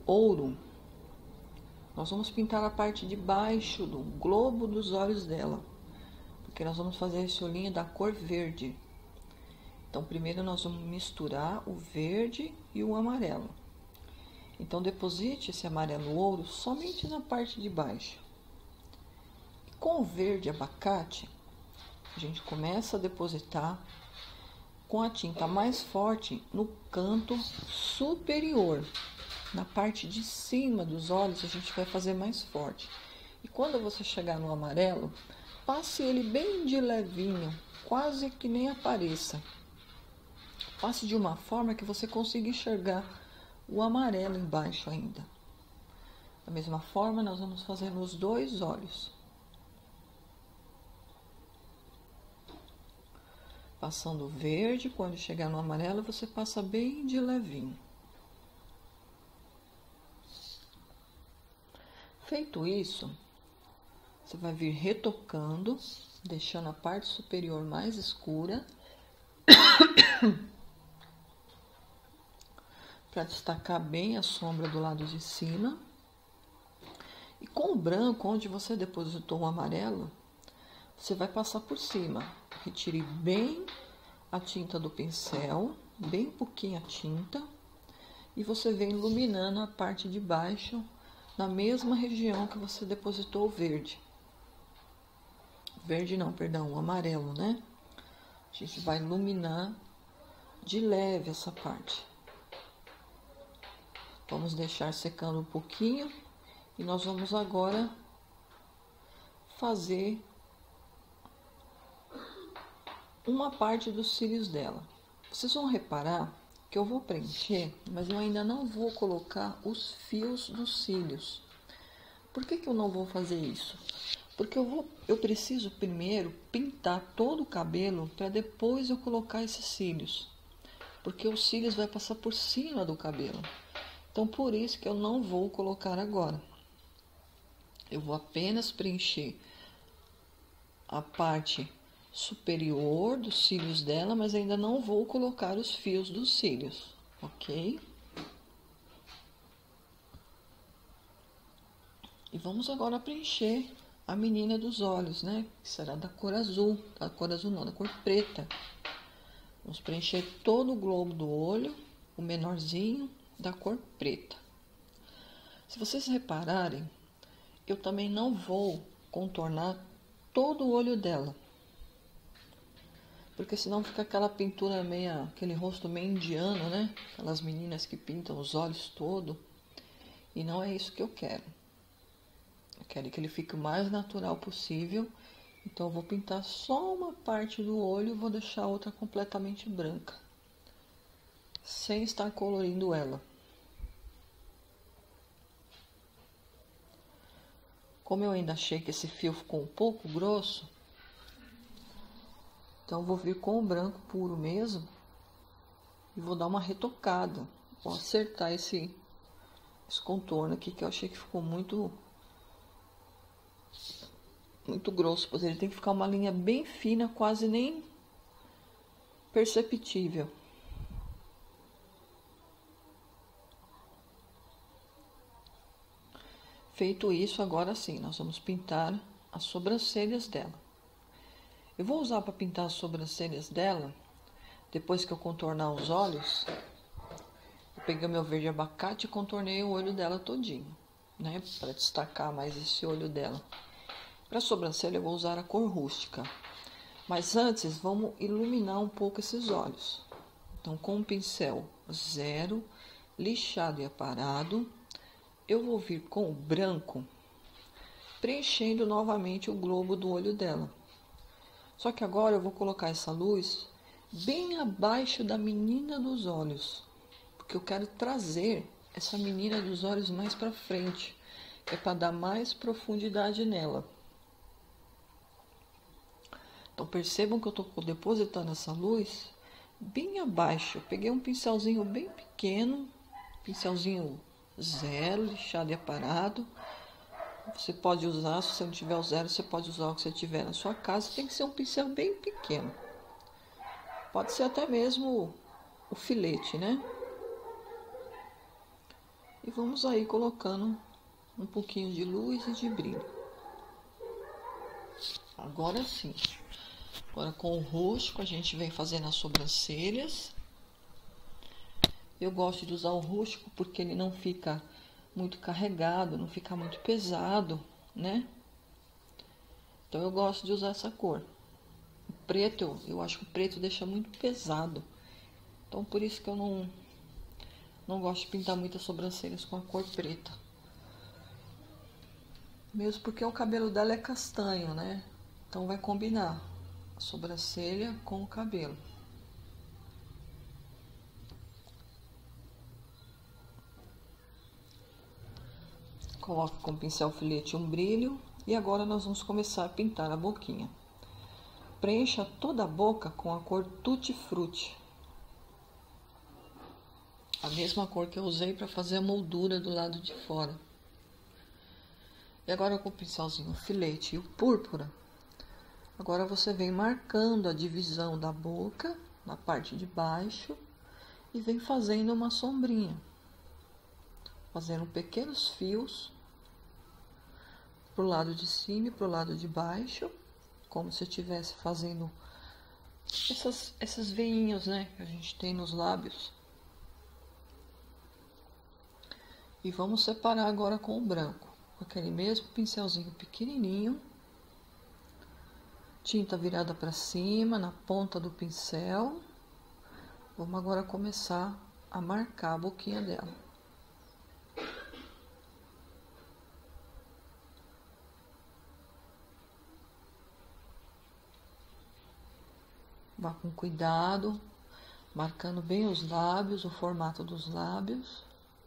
[SPEAKER 1] ouro, nós vamos pintar a parte de baixo do globo dos olhos dela, porque nós vamos fazer esse olhinho da cor verde. Então, primeiro nós vamos misturar o verde e o amarelo. Então, deposite esse amarelo ouro somente na parte de baixo. E com o verde abacate, a gente começa a depositar com a tinta mais forte no canto superior. Na parte de cima dos olhos, a gente vai fazer mais forte. E quando você chegar no amarelo, passe ele bem de levinho, quase que nem apareça. Passe de uma forma que você consiga enxergar o amarelo embaixo ainda. Da mesma forma, nós vamos fazer nos dois olhos. Passando o verde, quando chegar no amarelo, você passa bem de levinho. Feito isso, você vai vir retocando, deixando a parte superior mais escura, para destacar bem a sombra do lado de cima. E com o branco, onde você depositou o amarelo, você vai passar por cima. Retire bem a tinta do pincel, bem pouquinha tinta, e você vem iluminando a parte de baixo, na mesma região que você depositou o verde. Verde não, perdão, o amarelo, né? A gente vai iluminar de leve essa parte. Vamos deixar secando um pouquinho e nós vamos agora fazer uma parte dos cílios dela. Vocês vão reparar que eu vou preencher, mas eu ainda não vou colocar os fios dos cílios. Por que eu não vou fazer isso? Porque eu preciso primeiro pintar todo o cabelo para depois eu colocar esses cílios. Porque os cílios vai passar por cima do cabelo. Então, por isso que eu não vou colocar agora. Eu vou apenas preencher a parte superior dos cílios dela, mas ainda não vou colocar os fios dos cílios, ok? E vamos agora preencher a menina dos olhos, né? Que será da cor azul, da cor azul não, da cor preta. Vamos preencher todo o globo do olho, o menorzinho, da cor preta. Se vocês repararem, eu também não vou contornar todo o olho dela, porque senão fica aquela pintura meio, aquele rosto meio indiano, né? Aquelas meninas que pintam os olhos todo, e não é isso que eu quero. Eu quero que ele fique o mais natural possível, então eu vou pintar só uma parte do olho e vou deixar a outra completamente branca, sem estar colorindo ela. Como eu ainda achei que esse fio ficou um pouco grosso, então eu vou vir com o branco puro mesmo e vou dar uma retocada. Vou acertar esse contorno aqui que eu achei que ficou muito grosso, pois ele tem que ficar uma linha bem fina, quase nem perceptível. Feito isso, agora sim, nós vamos pintar as sobrancelhas dela. Eu vou usar para pintar as sobrancelhas dela, depois que eu contornar os olhos, eu peguei meu verde abacate e contornei o olho dela todinho, né? Para destacar mais esse olho dela. Para a sobrancelha eu vou usar a cor rústica. Mas antes, vamos iluminar um pouco esses olhos. Então, com o pincel 0, lixado e aparado, eu vou vir com o branco, preenchendo novamente o globo do olho dela. Só que agora eu vou colocar essa luz bem abaixo da menina dos olhos, porque eu quero trazer essa menina dos olhos mais para frente, é para dar mais profundidade nela. Então, percebam que eu estou depositando essa luz bem abaixo. Eu peguei um pincelzinho bem pequeno, pincelzinho 0, lixado e aparado. Você pode usar, se você não tiver o 0, você pode usar o que você tiver na sua casa. Tem que ser um pincel bem pequeno. Pode ser até mesmo o filete, né? E vamos aí colocando um pouquinho de luz e de brilho. Agora sim. Agora com o rústico a gente vem fazendo as sobrancelhas. Eu gosto de usar o rústico porque ele não fica muito carregado, não fica muito pesado, né? Então eu gosto de usar essa cor. O preto, eu acho que o preto deixa muito pesado. Então por isso que eu não gosto de pintar muitas sobrancelhas com a cor preta. Mesmo porque o cabelo dela é castanho, né? Então vai combinar a sobrancelha com o cabelo. Coloque com o pincel filete um brilho. E agora nós vamos começar a pintar a boquinha. Preencha toda a boca com a cor Tutti Frutti. A mesma cor que eu usei para fazer a moldura do lado de fora. E agora com o pincelzinho filete e o púrpura, agora você vem marcando a divisão da boca na parte de baixo e vem fazendo uma sombrinha. Fazendo pequenos fios pro lado de cima e pro lado de baixo, como se estivesse fazendo essas veinhas, né, que a gente tem nos lábios. E vamos separar agora com o branco, com aquele mesmo pincelzinho pequenininho, tinta virada para cima, na ponta do pincel. Vamos agora começar a marcar a boquinha dela. Vá com cuidado, marcando bem os lábios, o formato dos lábios.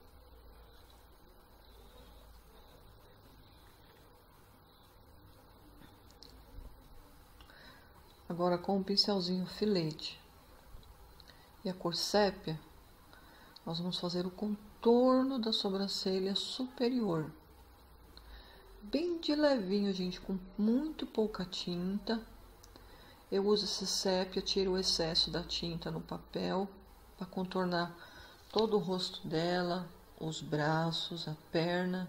[SPEAKER 1] Agora com o pincelzinho filete e a cor sépia, nós vamos fazer o contorno da sobrancelha superior. Bem de levinho, gente, com muito pouca tinta. Eu uso esse sépia, tiro o excesso da tinta no papel para contornar todo o rosto dela, os braços, a perna,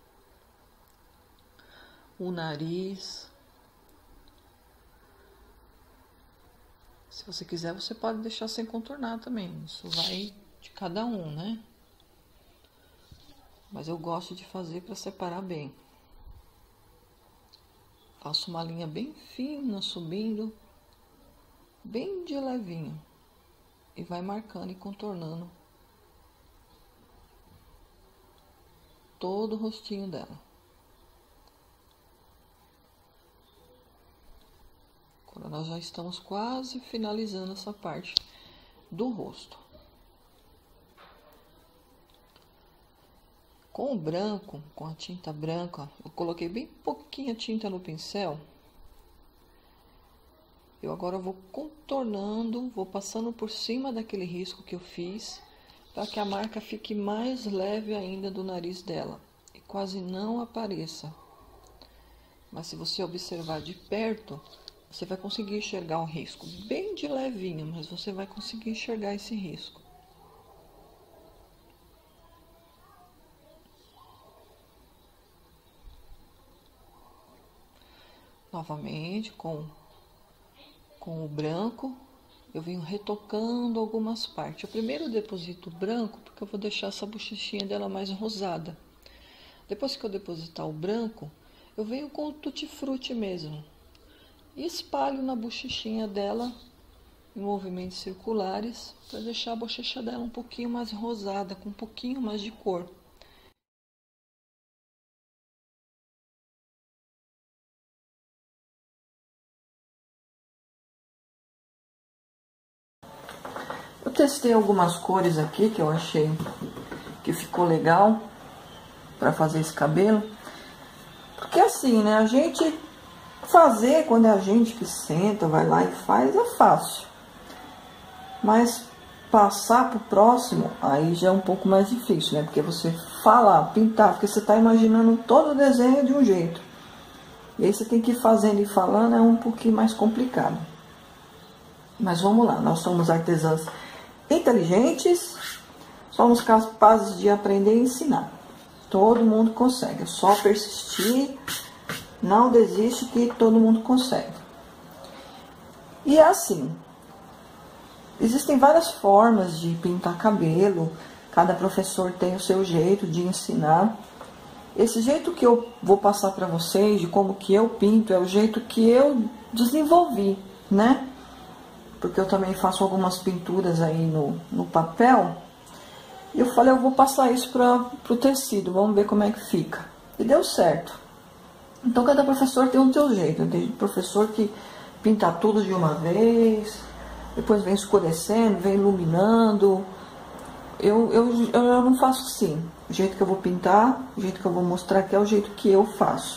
[SPEAKER 1] o nariz. Se você quiser, você pode deixar sem contornar também. Isso vai de cada um, né? Mas eu gosto de fazer para separar bem. Faço uma linha bem fina, subindo, bem de levinho. E vai marcando e contornando todo o rostinho dela. Agora nós já estamos quase finalizando essa parte do rosto. Com o branco, com a tinta branca, eu coloquei bem pouquinha tinta no pincel. Eu agora vou contornando, vou passando por cima daquele risco que eu fiz, para que a marca fique mais leve ainda do nariz dela e quase não apareça. Mas se você observar de perto, você vai conseguir enxergar um risco bem de levinho, mas você vai conseguir enxergar esse risco. Novamente, com o branco, eu venho retocando algumas partes. Eu primeiro deposito o branco, porque eu vou deixar essa bochechinha dela mais rosada. Depois que eu depositar o branco, eu venho com o Tutti Frutti mesmo. E espalho na bochechinha dela, em movimentos circulares, para deixar a bochecha dela um pouquinho mais rosada, com um pouquinho mais de cor. Eu testei algumas cores aqui que eu achei que ficou legal para fazer esse cabelo. Porque assim, né, a gente fazer quando é a gente que senta, vai lá e faz, é fácil. Mas passar pro próximo, aí já é um pouco mais difícil, né? Porque você falar, pintar, porque você tá imaginando todo o desenho de um jeito. E aí você tem que ir fazendo e falando, é um pouquinho mais complicado. Mas vamos lá, nós somos artesãs inteligentes, somos capazes de aprender e ensinar. Todo mundo consegue, é só persistir, não desiste que todo mundo consegue. E é assim, existem várias formas de pintar cabelo, cada professor tem o seu jeito de ensinar. Esse jeito que eu vou passar para vocês, de como que eu pinto, é o jeito que eu desenvolvi, né? Porque eu também faço algumas pinturas aí no papel. E eu falei, eu vou passar isso para o tecido, vamos ver como é que fica. E deu certo. Então, cada professor tem um seu jeito. Tem professor que pinta tudo de uma vez, depois vem escurecendo, vem iluminando. Eu não faço assim. O jeito que eu vou pintar, o jeito que eu vou mostrar aqui é o jeito que eu faço.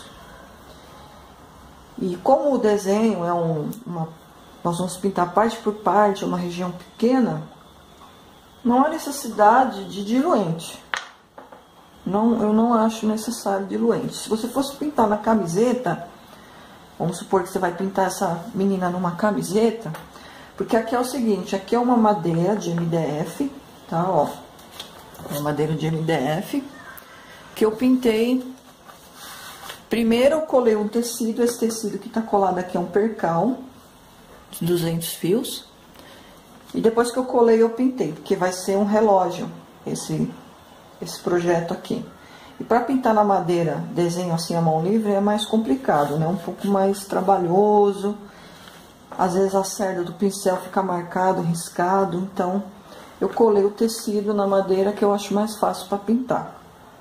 [SPEAKER 1] E como o desenho é nós vamos pintar parte por parte, uma região pequena, não há necessidade de diluente. Eu não acho necessário diluente. Se você fosse pintar na camiseta, vamos supor que você vai pintar essa menina numa camiseta, porque aqui é o seguinte, aqui é uma madeira de MDF, tá, ó. É madeira de MDF, que eu pintei. Primeiro eu colei um tecido, esse tecido que tá colado aqui é um percal, de 200 fios. E depois que eu colei, eu pintei, porque vai ser um relógio, esse projeto aqui. E para pintar na madeira, desenho assim à mão livre, é mais complicado, né? Um pouco mais trabalhoso. Às vezes a cerda do pincel fica marcado, riscado. Então, eu colei o tecido na madeira, que eu acho mais fácil para pintar.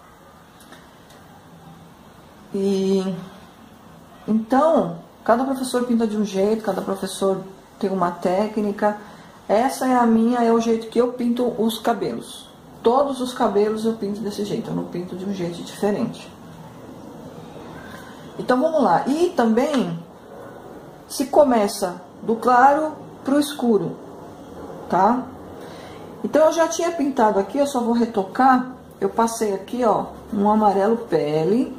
[SPEAKER 1] Então, cada professor pinta de um jeito, cada professor tem uma técnica. Essa é a minha, é o jeito que eu pinto os cabelos. Todos os cabelos eu pinto desse jeito, eu não pinto de um jeito diferente. Então vamos lá. E também se começa do claro pro escuro, tá? Então eu já tinha pintado aqui, eu só vou retocar. Eu passei aqui, ó, um amarelo pele.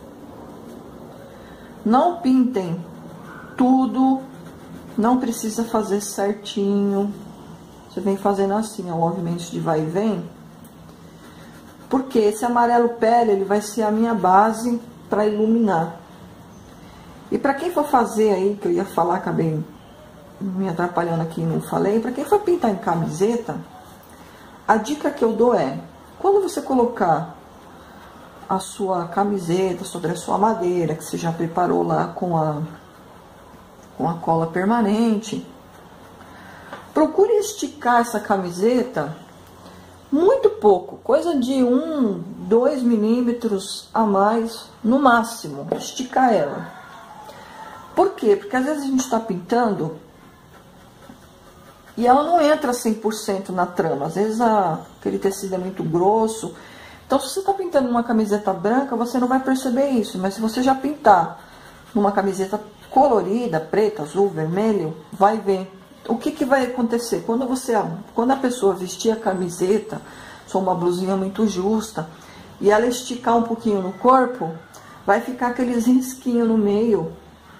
[SPEAKER 1] Não pintem tudo. Não precisa fazer certinho. Você vem fazendo assim, ó, o movimento de vai e vem. Porque esse amarelo pele, ele vai ser a minha base para iluminar. E para quem for fazer aí, que eu ia falar, acabei me atrapalhando aqui e não falei. Para quem for pintar em camiseta, a dica que eu dou é, quando você colocar a sua camiseta sobre a sua madeira, que você já preparou lá com a cola permanente, procure esticar essa camiseta muito pouco, coisa de 1, 2 milímetros a mais, no máximo, esticar ela. Por quê? Porque às vezes a gente está pintando e ela não entra 100% na trama, às vezes aquele tecido é muito grosso. Então, se você está pintando numa camiseta branca, você não vai perceber isso, mas se você já pintar numa camiseta colorida, preta, azul, vermelho, vai ver. O que vai acontecer? Quando a pessoa vestir a camiseta, só uma blusinha muito justa, e ela esticar um pouquinho no corpo, vai ficar aqueles risquinhos no meio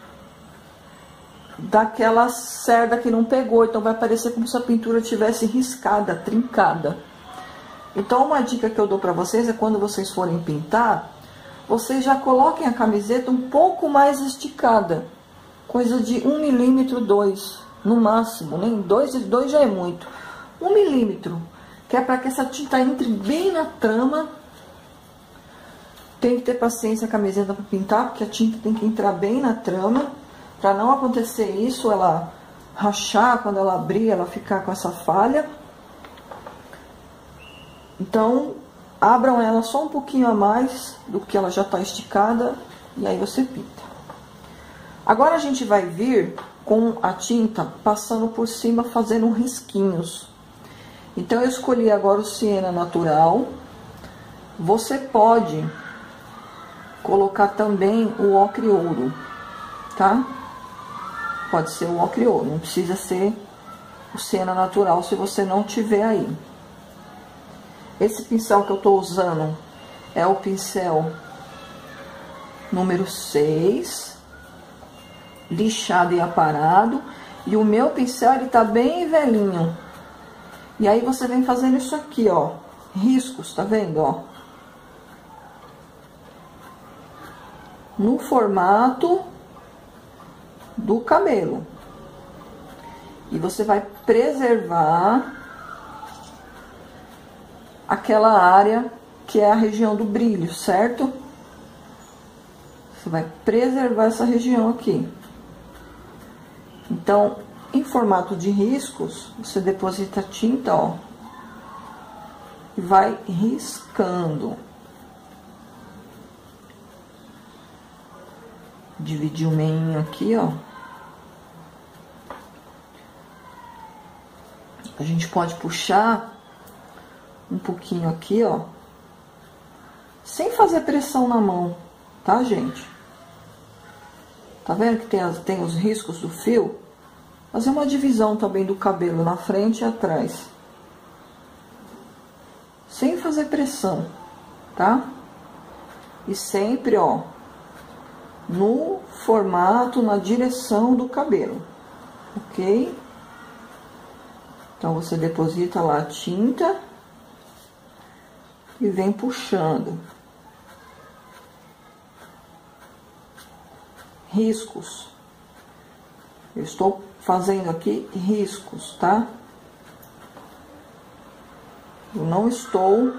[SPEAKER 1] daquela cerda que não pegou. Então vai parecer como se a pintura tivesse riscada, trincada. Então uma dica que eu dou para vocês é, quando vocês forem pintar, vocês já coloquem a camiseta um pouco mais esticada, coisa de 1 milímetro, 2 no máximo, nem 2 já é muito, 1 milímetro, que é para que essa tinta entre bem na trama. Tem que ter paciência a camiseta para pintar, porque a tinta tem que entrar bem na trama, para não acontecer isso, ela rachar, quando ela abrir, ela ficar com essa falha. Então, abram ela só um pouquinho a mais do que ela já está esticada, e aí você pinta. Agora a gente vai vir com a tinta passando por cima, fazendo risquinhos. Então eu escolhi agora o siena natural. Você pode colocar também o ocre ouro, tá? Pode ser o ocre ouro, não precisa ser o siena natural se você não tiver aí. Esse pincel que eu tô usando é o pincel número 6, lixado e aparado. E o meu pincel, ele tá bem velhinho. E aí você vem fazendo isso aqui, ó. riscos, tá vendo, ó? No formato do cabelo. E você vai preservar aquela área que é a região do brilho, certo? Você vai preservar essa região aqui. Então, em formato de riscos, você deposita a tinta, ó, e vai riscando. Dividir o meinho aqui, ó. A gente pode puxar um pouquinho aqui, ó, sem fazer pressão na mão, tá, gente? Tá vendo que tem os riscos do fio? Fazer uma divisão também do cabelo na frente e atrás. Sem fazer pressão, tá? E sempre, ó, no formato, na direção do cabelo, ok? Então, você deposita lá a tinta e vem puxando. Riscos. Eu estou fazendo aqui riscos, tá? Eu não estou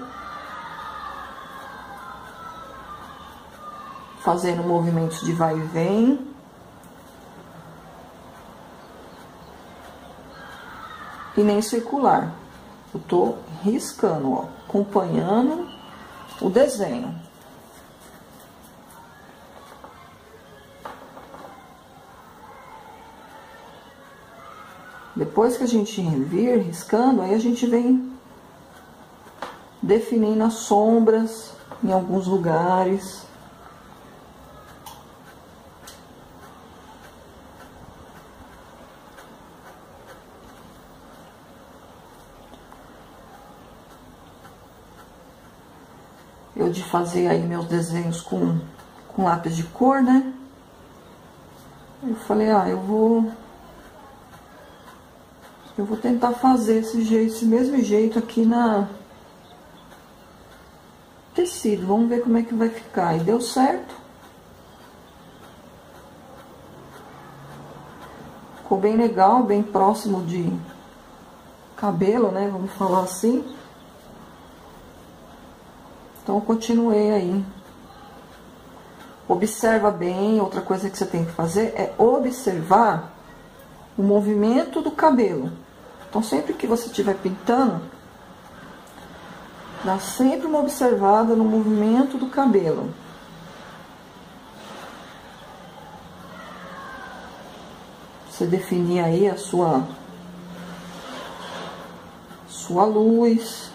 [SPEAKER 1] fazendo movimentos de vai e vem. E nem circular. Eu tô riscando, ó, acompanhando o desenho. Depois que a gente vir riscando, aí a gente vem definindo as sombras em alguns lugares. Eu de fazer aí meus desenhos com lápis de cor, né? Eu falei, ah, eu vou tentar fazer esse mesmo jeito aqui na tecido. Vamos ver como é que vai ficar. E deu certo. Ficou bem legal, bem próximo de cabelo, né? Vamos falar assim. Então, eu continuei aí. Observa bem. Outra coisa que você tem que fazer é observar o movimento do cabelo. Então, sempre que você estiver pintando, dá sempre uma observada no movimento do cabelo. Você definir aí a sua luz,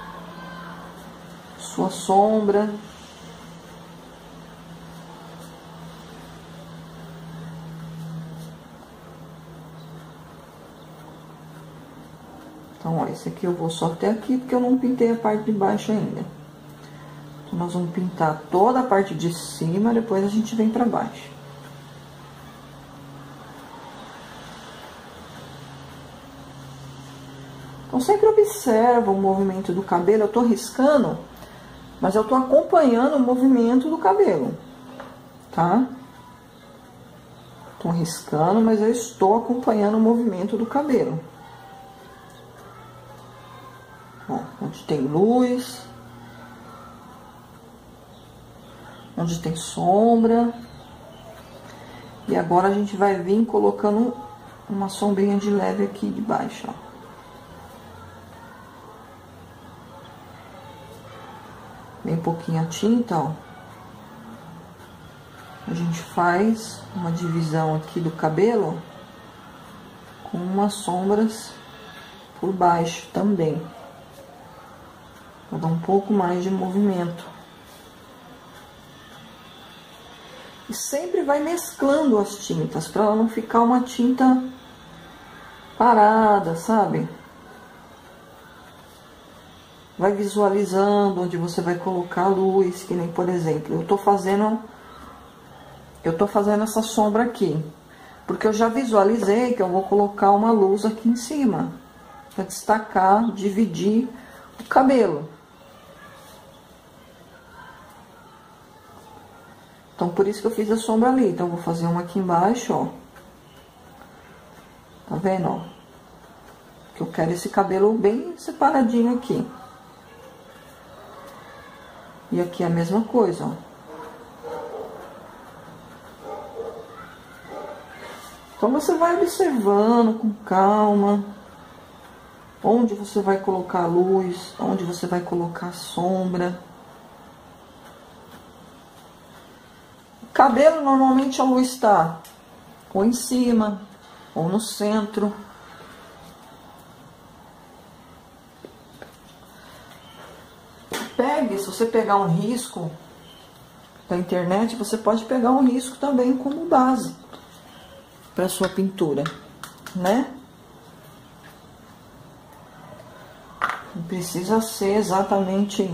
[SPEAKER 1] sua sombra. Então, ó, esse aqui eu vou só até aqui, porque eu não pintei a parte de baixo ainda. Então, nós vamos pintar toda a parte de cima, depois a gente vem pra baixo. Então, sempre observa o movimento do cabelo. Eu tô riscando, mas eu tô acompanhando o movimento do cabelo, tá? Tô riscando, mas eu estou acompanhando o movimento do cabelo. Ó, onde tem luz, onde tem sombra. E agora a gente vai vir colocando uma sombrinha de leve aqui de baixo, ó. Bem pouquinha tinta, ó. A gente faz uma divisão aqui do cabelo com umas sombras por baixo também. Pra dar um pouco mais de movimento. E sempre vai mesclando as tintas, pra ela não ficar uma tinta parada, sabe? Vai visualizando onde você vai colocar a luz, que nem, por exemplo, eu tô fazendo essa sombra aqui, porque eu já visualizei que eu vou colocar uma luz aqui em cima, pra destacar, dividir o cabelo. Então, por isso que eu fiz a sombra ali. Então, eu vou fazer uma aqui embaixo, ó. Tá vendo, ó? Que eu quero esse cabelo bem separadinho aqui. E aqui é a mesma coisa, ó. Então, você vai observando com calma onde você vai colocar a luz, onde você vai colocar a sombra. O cabelo, normalmente, a luz está ou em cima, ou no centro. Se você pegar um risco da internet, você pode pegar um risco também como base para sua pintura, né? Não precisa ser exatamente.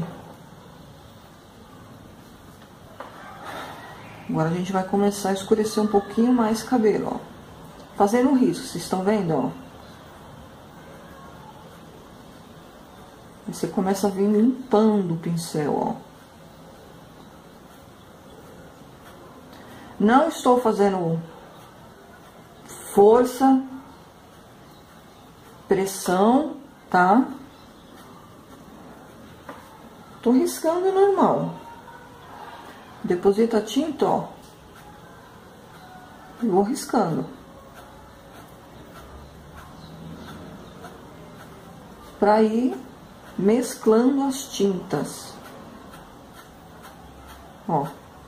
[SPEAKER 1] Agora a gente vai começar a escurecer um pouquinho mais o cabelo, ó. Fazendo um risco, vocês estão vendo, ó? Você começa a vir limpando o pincel, ó. Não estou fazendo força, pressão, tá? Tô riscando normal. Deposita a tinta, ó. E vou riscando. Pra ir mesclando as tintas, ó.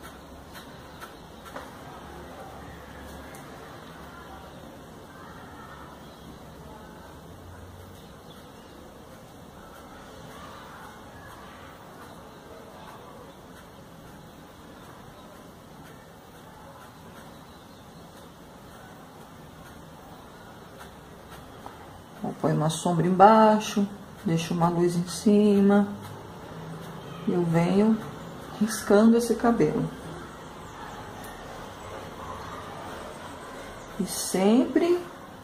[SPEAKER 1] Põe uma sombra embaixo. Deixo uma luz em cima. E eu venho riscando esse cabelo. E sempre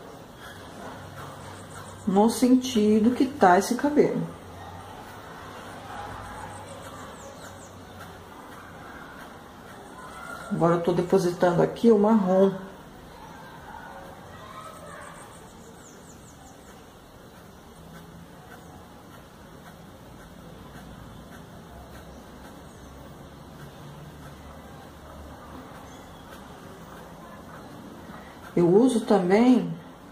[SPEAKER 1] no sentido que tá esse cabelo. Agora eu tô depositando aqui o marrom. Eu uso também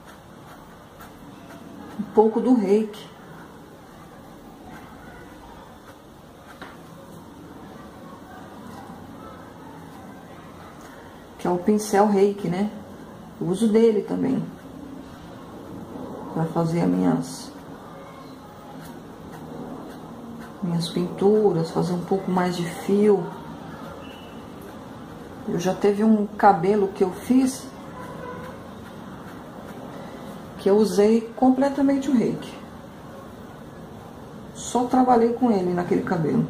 [SPEAKER 1] um pouco do reiki. Que é o pincel reiki, né? Eu uso dele também. Para fazer as minhas pinturas, fazer um pouco mais de fio. Eu já teve um cabelo que eu fiz que eu usei completamente o reiki. Só trabalhei com ele naquele cabelo.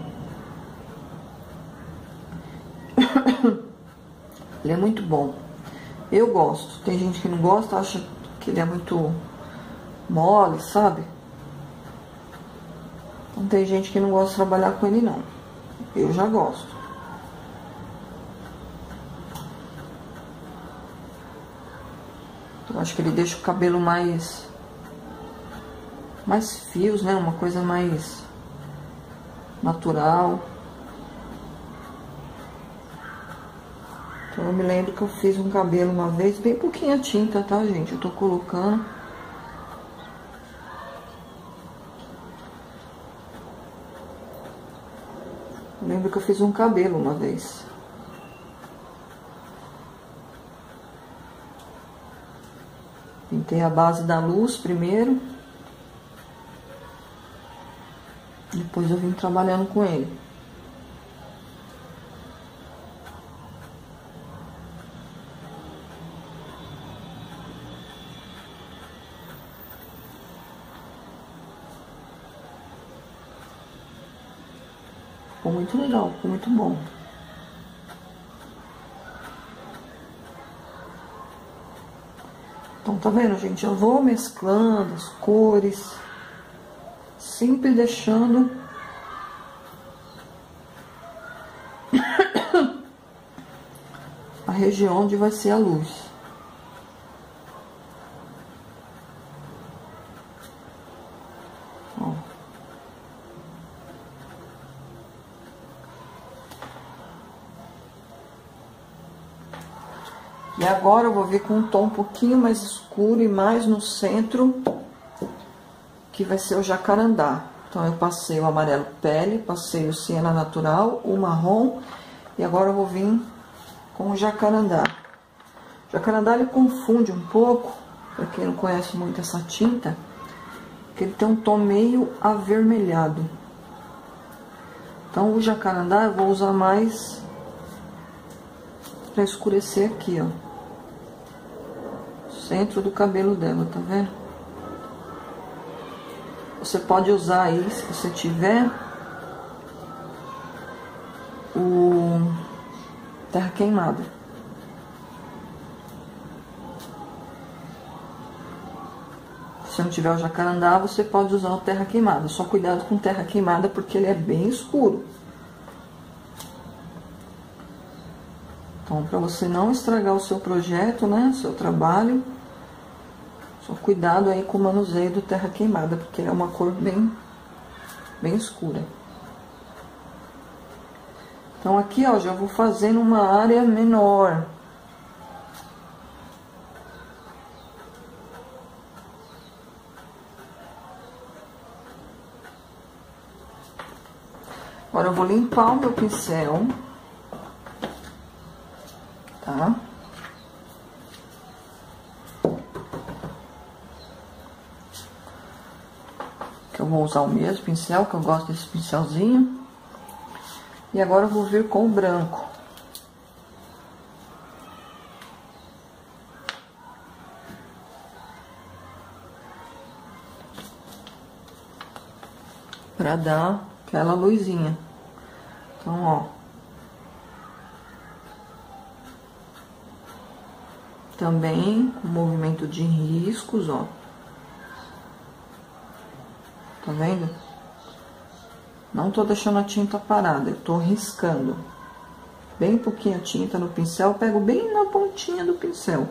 [SPEAKER 1] Ele é muito bom. Eu gosto. Tem gente que não gosta, acha que ele é muito mole, sabe? Não tem gente que não gosta de trabalhar com ele, não. Eu já gosto. Eu acho que ele deixa o cabelo mais fios, né? Uma coisa mais natural. Então eu me lembro que eu fiz um cabelo uma vez, bem pouquinha tinta, tá, gente? Eu tô colocando. Eu lembro que eu fiz um cabelo uma vez. Pintei a base da luz primeiro. Depois eu vim trabalhando com ele. Ficou muito legal, ficou muito bom. Então, tá vendo, gente? Eu vou mesclando as cores, sempre deixando região onde vai ser a luz. Ó. E agora eu vou vir com um tom um pouquinho mais escuro e mais no centro, que vai ser o jacarandá. Então eu passei o amarelo pele, passei o siena natural, o marrom, e agora eu vou vir com o jacarandá. O jacarandá ele confunde um pouco, para quem não conhece muito essa tinta, que ele tem um tom meio avermelhado. Então o jacarandá eu vou usar mais para escurecer aqui, ó. Centro do cabelo dela, tá vendo? Você pode usar aí, se você tiver, o terra queimada. Se não tiver o jacarandá, você pode usar o terra queimada. Só cuidado com terra queimada, porque ele é bem escuro. Então, para você não estragar o seu projeto, né, seu trabalho, só cuidado aí com o manuseio do terra queimada, porque é uma cor bem escura. Então aqui, ó, já vou fazendo uma área menor. Agora eu vou limpar o meu pincel, tá? Eu vou usar o mesmo pincel, que eu gosto desse pincelzinho. E agora eu vou vir com o branco. Pra dar aquela luzinha. Então, ó. Também com movimento de riscos, ó. Tá vendo? Não tô deixando a tinta parada, eu tô riscando. Bem pouquinha tinta no pincel, pego bem na pontinha do pincel.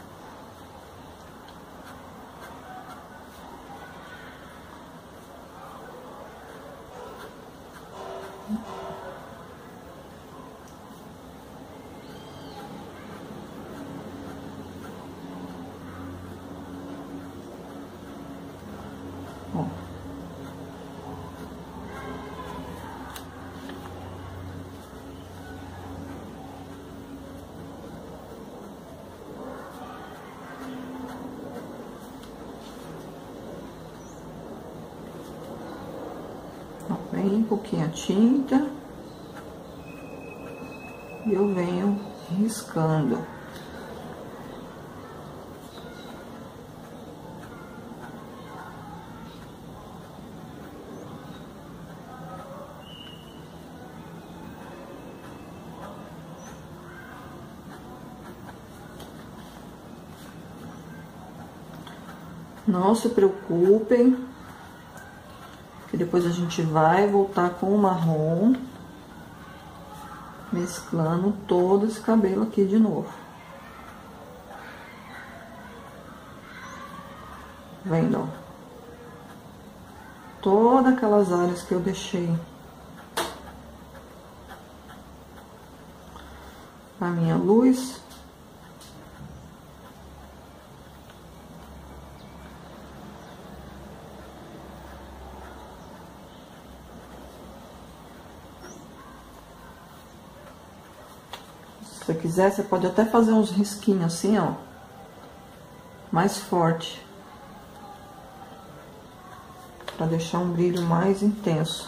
[SPEAKER 1] Ó. Bem pouquinha tinta e eu venho riscando. Não se preocupem, que depois a gente vai voltar com o marrom, mesclando todo esse cabelo aqui de novo. Vendo, ó? Todas aquelas áreas que eu deixei a minha luz. Se você quiser, você pode até fazer uns risquinhos assim, ó, mais forte, para deixar um brilho mais intenso.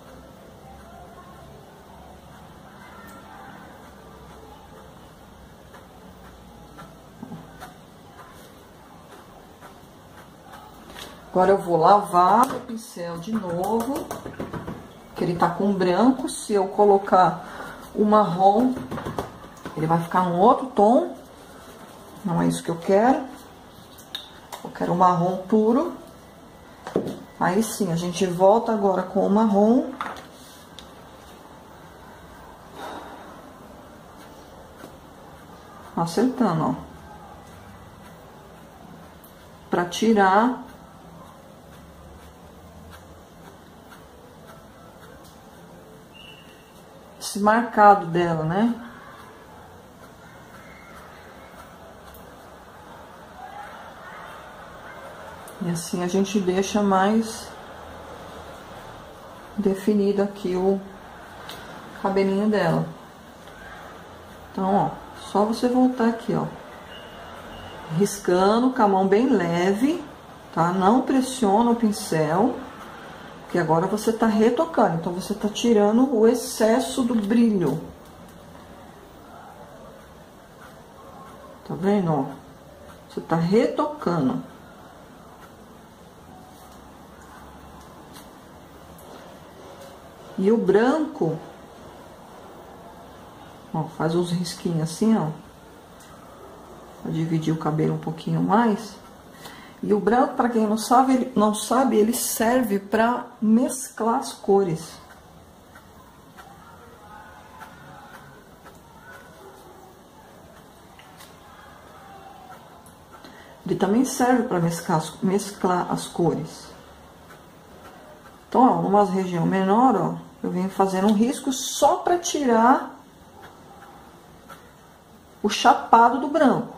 [SPEAKER 1] Agora eu vou lavar o pincel de novo, que ele tá com branco. Se eu colocar o marrom, ele vai ficar um outro tom. Não é isso que eu quero. Eu quero o marrom puro. Aí sim, a gente volta agora com o marrom. acertando, ó. Pra tirar esse marcado dela, né? E assim a gente deixa mais definido aqui o cabelinho dela. Então, ó, só você voltar aqui, ó, riscando com a mão bem leve, tá? Não pressiona o pincel, porque agora você tá retocando, então você tá tirando o excesso do brilho. Tá vendo, ó? Você tá retocando. E o branco, ó, faz uns risquinhos assim, ó, pra dividir o cabelo um pouquinho mais. E o branco, para quem não sabe, ele serve para mesclar as cores. Ele também serve para mesclar as cores. Então, ó, numa região menor, ó, eu venho fazendo um risco só para tirar o chapado do branco.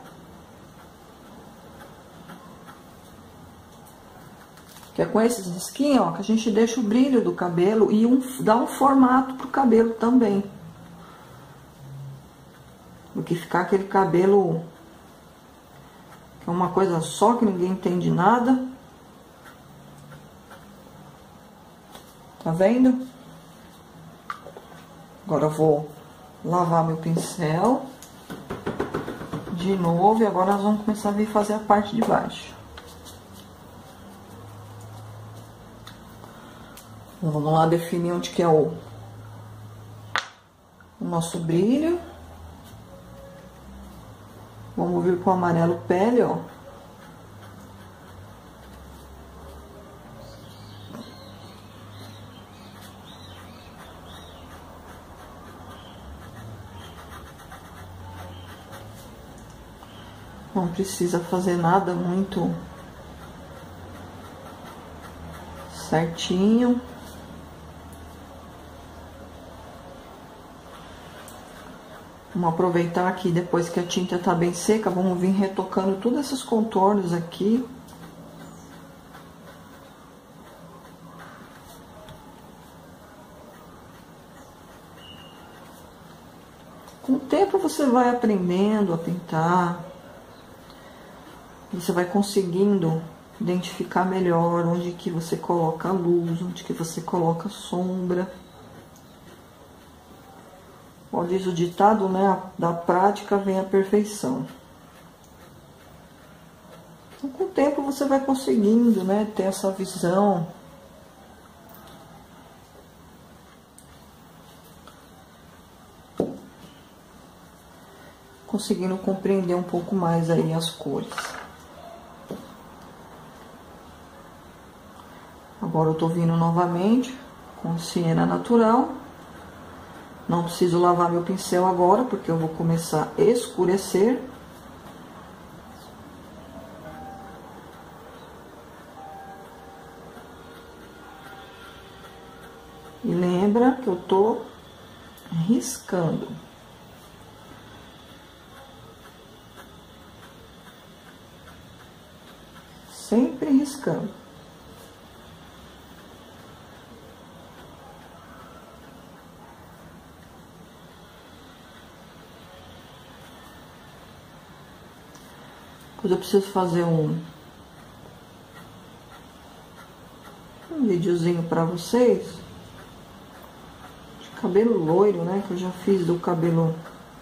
[SPEAKER 1] Que é com esses risquinhos, ó, que a gente deixa o brilho do cabelo e dá um formato pro cabelo também. Do que ficar aquele cabelo que é uma coisa só, que ninguém entende nada. Tá vendo? Agora eu vou lavar meu pincel de novo e agora nós vamos começar a vir fazer a parte de baixo. Vamos lá definir onde que é o nosso brilho. Vamos vir com o amarelo pele, ó. Não precisa fazer nada muito certinho. Vamos aproveitar aqui, depois que a tinta tá bem seca, vamos vir retocando todos esses contornos aqui. Com o tempo você vai aprendendo a pintar. Você vai conseguindo identificar melhor onde que você coloca a luz, onde que você coloca a sombra. Como diz o ditado, né? Da prática vem a perfeição. Então, com o tempo você vai conseguindo, né? Ter essa visão. Conseguindo compreender um pouco mais aí as cores. Agora eu tô vindo novamente com siena natural. Não preciso lavar meu pincel agora, porque eu vou começar a escurecer. E lembra que eu tô riscando. Sempre riscando. Depois eu preciso fazer um videozinho pra vocês de cabelo loiro, né? Que eu já fiz do cabelo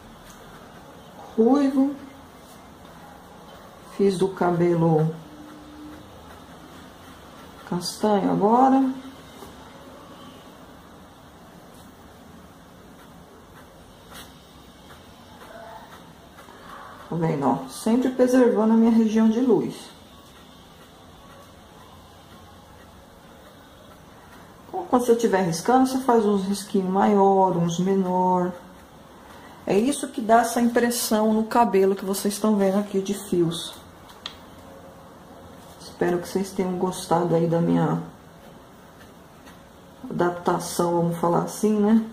[SPEAKER 1] ruivo, fiz do cabelo castanho agora. Tá vendo, ó? Sempre preservando a minha região de luz. Então, quando você estiver riscando, você faz uns risquinhos maior, uns menor. É isso que dá essa impressão no cabelo que vocês estão vendo aqui de fios. Espero que vocês tenham gostado aí da minha adaptação, vamos falar assim, né?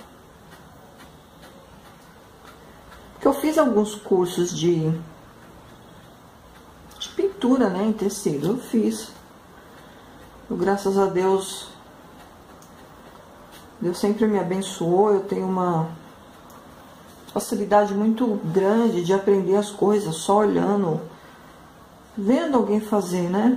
[SPEAKER 1] Porque eu fiz alguns cursos de pintura, né, em tecido. Eu fiz. Graças a Deus, Deus sempre me abençoou. Eu tenho uma facilidade muito grande de aprender as coisas só olhando, vendo alguém fazer, né?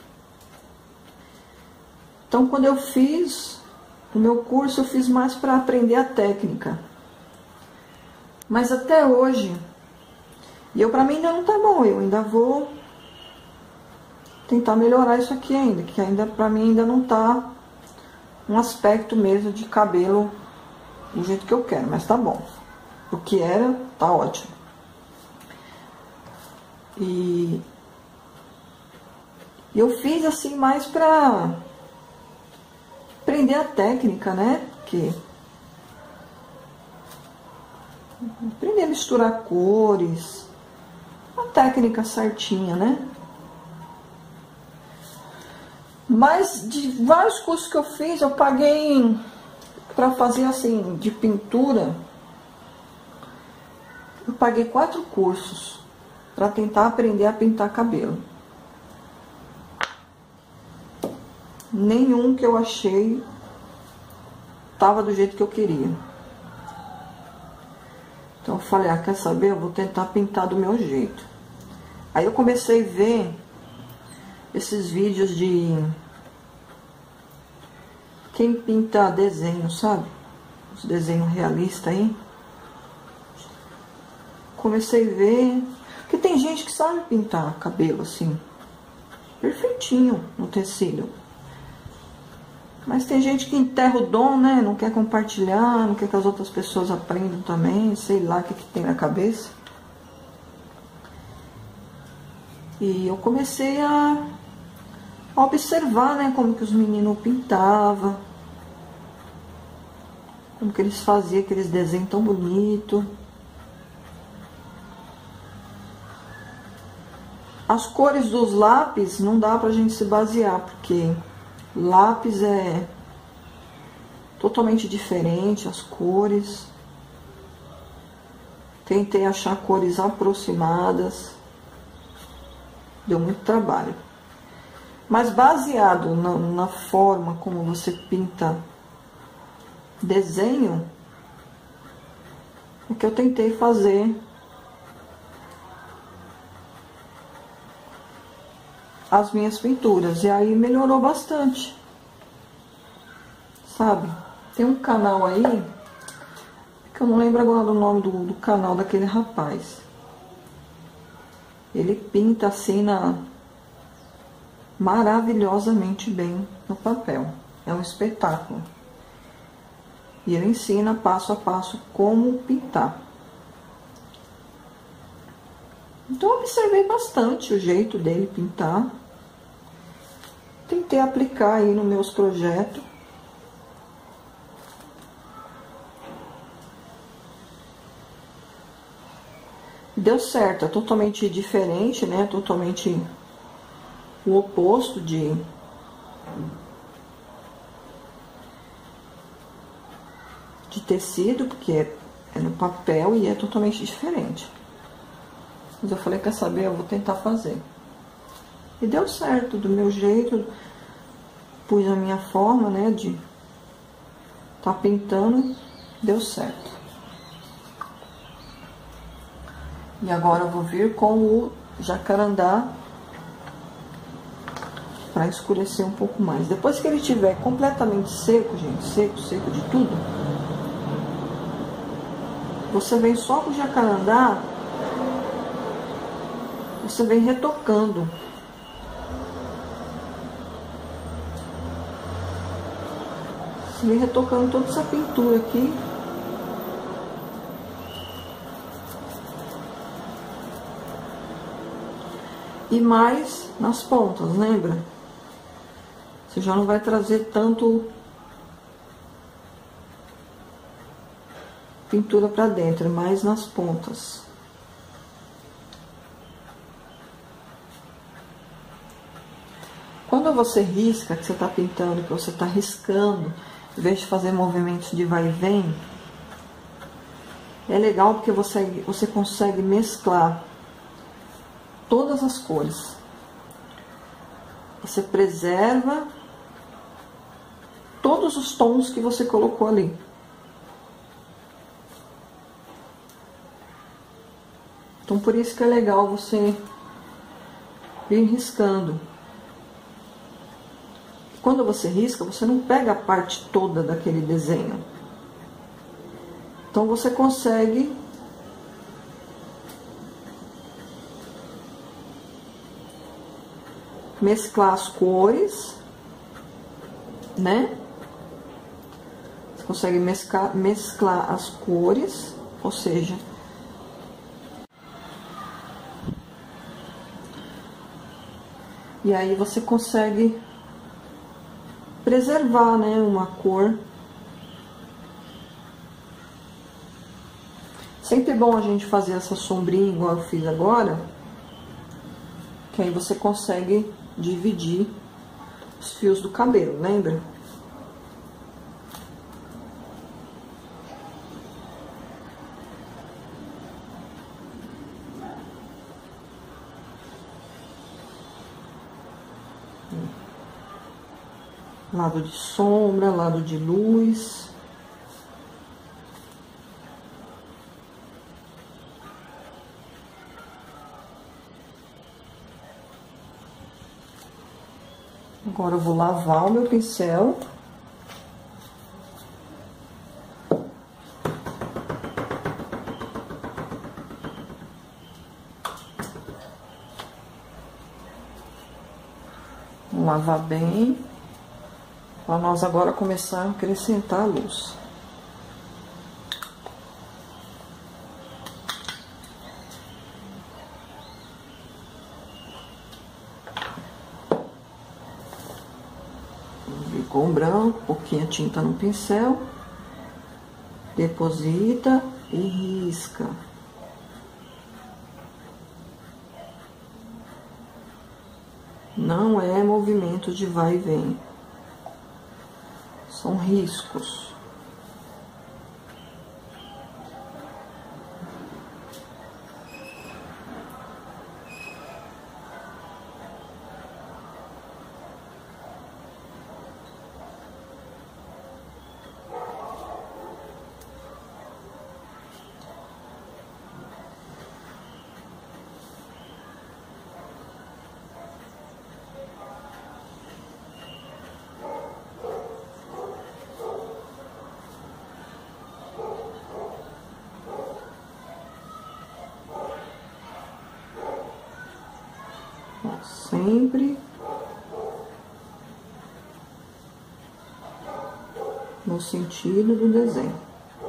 [SPEAKER 1] Então, quando eu fiz o meu curso, eu fiz mais para aprender a técnica. Mas até hoje, para mim ainda não tá bom. Eu ainda vou tentar melhorar isso aqui ainda, que ainda para mim ainda não tá um aspecto mesmo de cabelo do jeito que eu quero, mas tá bom. O que era, tá ótimo. E eu fiz assim mais pra aprender a técnica, né? Porque aprender a misturar cores, a técnica certinha, né? Mas de vários cursos que eu fiz, eu paguei pra fazer assim, de pintura. Eu paguei 4 cursos para tentar aprender a pintar cabelo. Nenhum que eu achei tava do jeito que eu queria. Então eu falei, ah, quer saber? Eu vou tentar pintar do meu jeito. Aí eu comecei a ver esses vídeos de quem pinta desenho, sabe? Os desenhos realistas aí. Comecei a ver que tem gente que sabe pintar cabelo assim, perfeitinho no tecido. Mas tem gente que enterra o dom, né? Não quer compartilhar, não quer que as outras pessoas aprendam também, sei lá o que tem na cabeça. E eu comecei a observar, né, como que os meninos pintavam, como que eles faziam aqueles desenhos tão bonitos. As cores dos lápis não dá pra gente se basear, porque lápis é totalmente diferente, as cores. Tentei achar cores aproximadas, deu muito trabalho. Mas baseado na forma como você pinta desenho, é que eu tentei fazer as minhas pinturas, e aí melhorou bastante, sabe? Tem um canal aí, que eu não lembro agora o nome do canal daquele rapaz. Ele pinta assim maravilhosamente bem no papel, é um espetáculo. E ele ensina passo a passo como pintar. Então eu observei bastante o jeito dele pintar. Tentei aplicar aí nos meus projetos. Deu certo, é totalmente diferente, né? Totalmente o oposto de tecido, porque é no papel e é totalmente diferente. Mas eu falei, quer saber, eu vou tentar fazer. E deu certo, do meu jeito, pus a minha forma, né, de tá pintando, deu certo. E agora eu vou vir com o jacarandá para escurecer um pouco mais. Depois que ele estiver completamente seco, gente, seco de tudo, você vem só com o jacarandá, você vem retocando. Você vem retocando toda essa pintura aqui. E mais nas pontas, lembra? Você já não vai trazer tanto pintura pra dentro, mais nas pontas. Quando você risca, que você tá pintando, que você tá riscando, em vez de fazer movimentos de vai e vem, é legal porque você consegue mesclar todas as cores. Você preserva todos os tons que você colocou ali. Então, por isso que é legal você vir riscando. Quando você risca, você não pega a parte toda daquele desenho. Então, você consegue mesclar as cores, né? Você consegue mesclar as cores, ou seja, e aí você consegue preservar, né, uma cor. Sempre bom a gente fazer essa sombrinha igual eu fiz agora, que aí você consegue dividir os fios do cabelo, lembra? Lado de sombra, lado de luz. Agora eu vou lavar o meu pincel. Vou lavar bem, para nós agora começar a acrescentar a luz. Ficou branco, pouquinha tinta no pincel, deposita e risca. Não é movimento de vai e vem, são riscos. Sempre no sentido do desenho.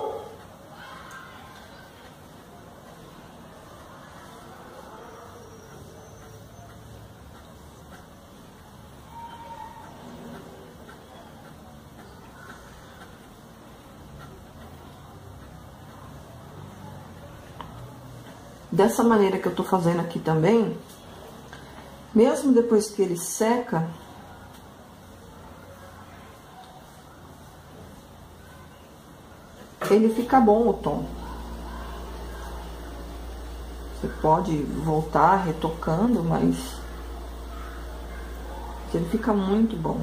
[SPEAKER 1] Dessa maneira que eu tô fazendo aqui também, mesmo depois que ele seca, ele fica bom o tom. Você pode voltar retocando, mas ele fica muito bom.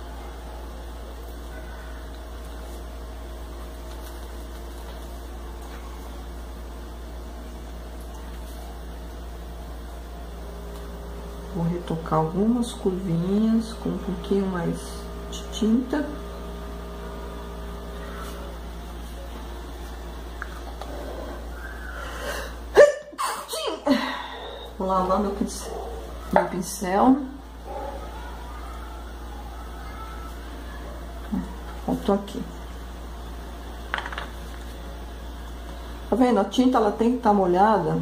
[SPEAKER 1] Vou retocar algumas curvinhas com um pouquinho mais de tinta. Vou lavar meu pincel. Faltou aqui. Tá vendo? A tinta ela tem que estar molhada.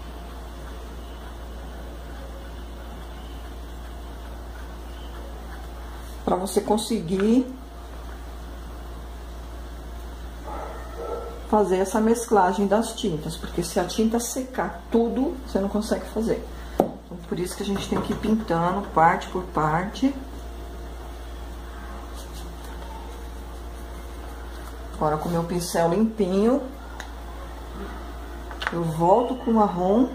[SPEAKER 1] Para você conseguir fazer essa mesclagem das tintas, porque se a tinta secar tudo, você não consegue fazer. Então, por isso que a gente tem que ir pintando parte por parte. Agora, com o meu pincel limpinho, eu volto com o marrom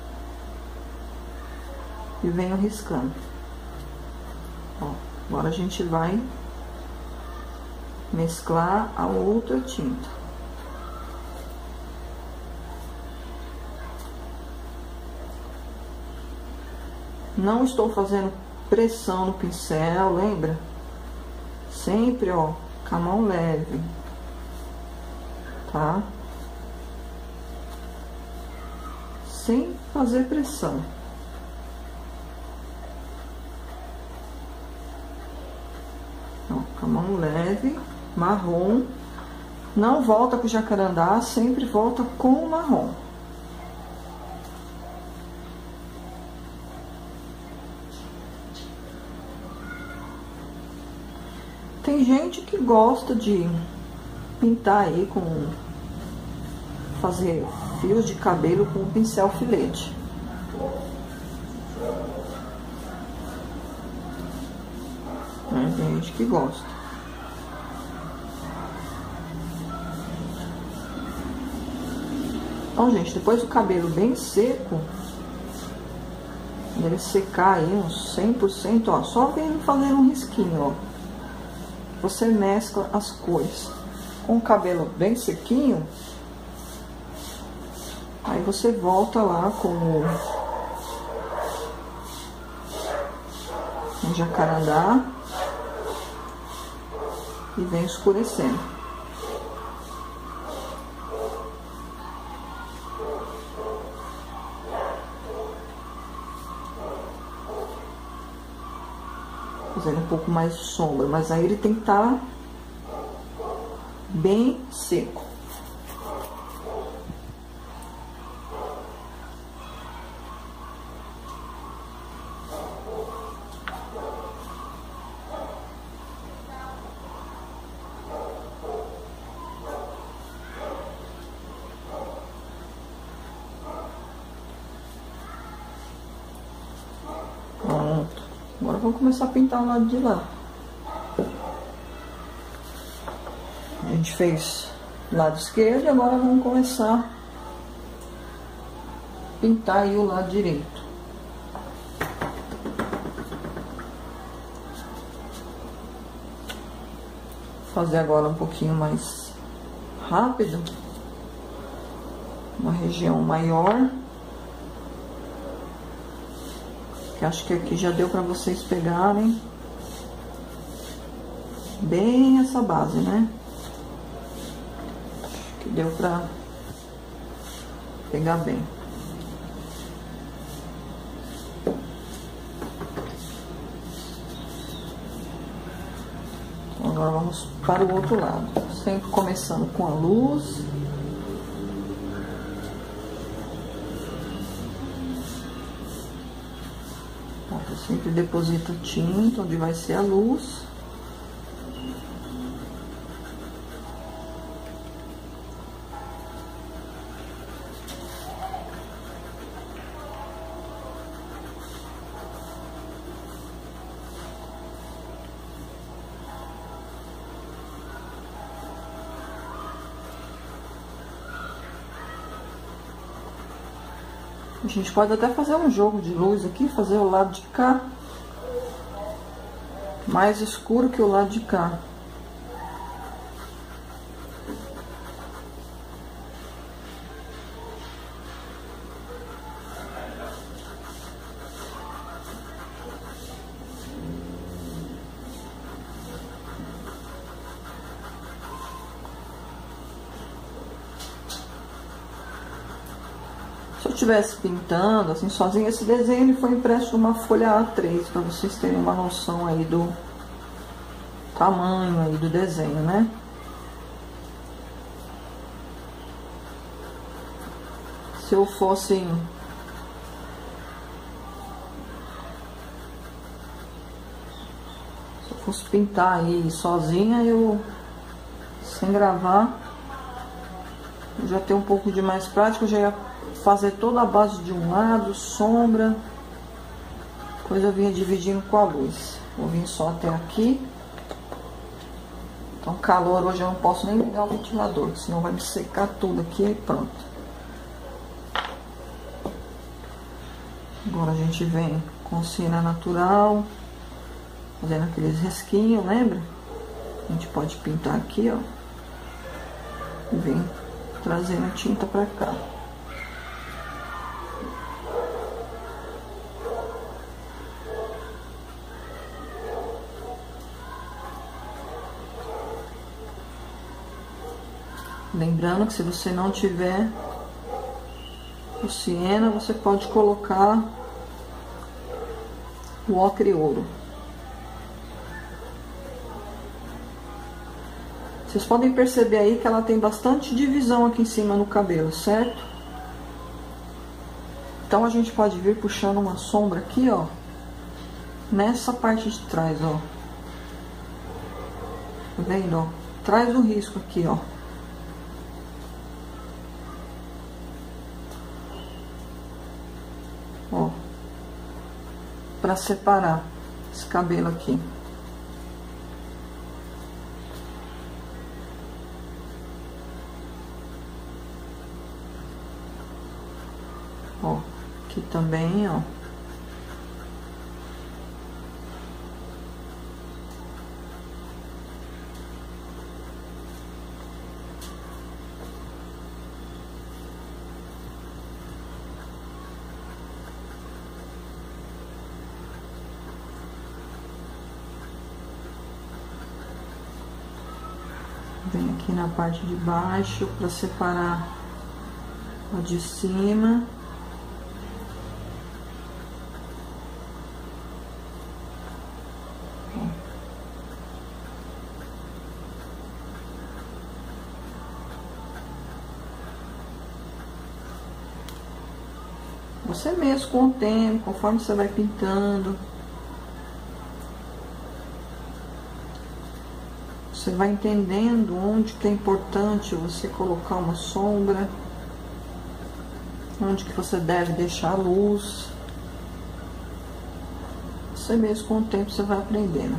[SPEAKER 1] e venho riscando. Ó, agora a gente vai mesclar a outra tinta. Não estou fazendo pressão no pincel, lembra? Sempre, ó, com a mão leve, tá? Sem fazer pressão. Ó, com a mão leve, marrom. Não volta com o jacarandá, sempre volta com o marrom. Tem gente que gosta de pintar aí com... fazer fios de cabelo com pincel filete. Tem gente que gosta. Então, gente, depois do cabelo bem seco, ele secar aí uns 100%, ó, só vem fazendo um risquinho, ó. Você mescla as cores. Com o cabelo bem sequinho, aí você volta lá com o jacarandá e vem escurecendo. Fazendo um pouco mais de sombra, mas aí ele tem que estar bem seco. Pronto. Agora vamos começar a pintar o lado de lá. A gente fez o lado esquerdo e agora vamos começar a pintar aí o lado direito. Vou fazer agora um pouquinho mais rápido. Uma região maior. Acho que aqui já deu pra vocês pegarem bem essa base, né? Acho que deu pra pegar bem. Então, agora vamos para o outro lado. Sempre começando com a luz. Eu sempre deposito tinta onde vai ser a luz. A gente pode até fazer um jogo de luz aqui, fazer o lado de cá mais escuro que o lado de cá. Se eu estivesse pintando assim sozinho, esse desenho ele foi impresso numa folha A3, para vocês terem uma noção aí do tamanho aí do desenho, né? Se eu fosse pintar aí sozinha, eu sem gravar, já ter um pouco de mais prática, eu já ia fazer toda a base de um lado, sombra. Depois eu vinha dividindo com a luz. Vou vir só até aqui. Então, calor, hoje eu não posso nem ligar o ventilador, senão vai me secar tudo aqui e pronto. Agora a gente vem com cera natural, fazendo aqueles risquinhos, lembra? A gente pode pintar aqui, ó. E vem trazendo a tinta pra cá. Lembrando que se você não tiver o siena, você pode colocar o ocre ouro. Vocês podem perceber aí que ela tem bastante divisão aqui em cima no cabelo, certo? Então a gente pode vir puxando uma sombra aqui, ó, nessa parte de trás, ó. Tá vendo, ó? Traz o risco aqui, ó. Ó, pra separar esse cabelo aqui. Ó, aqui também, ó. Vem aqui na parte de baixo para separar a de cima. Você mesmo, com o tempo, conforme você vai pintando, você vai entendendo onde que é importante você colocar uma sombra, onde que você deve deixar a luz. Você mesmo, com o tempo, você vai aprendendo.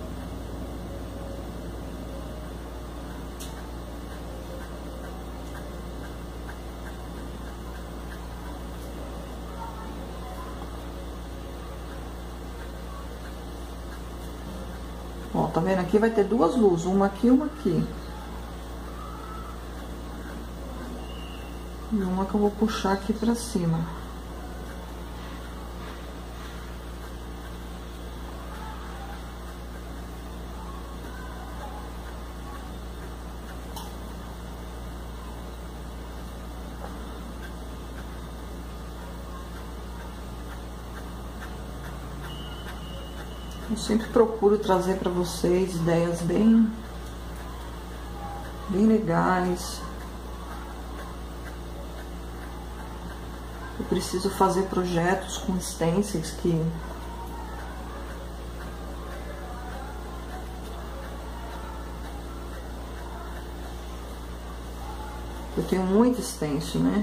[SPEAKER 1] Ó, tá vendo? Aqui vai ter duas luzes, uma aqui e uma aqui. E uma que eu vou puxar aqui pra cima. Eu sempre procuro trazer para vocês ideias bem legais. Eu preciso fazer projetos com stencils que eu tenho muito stencil, né?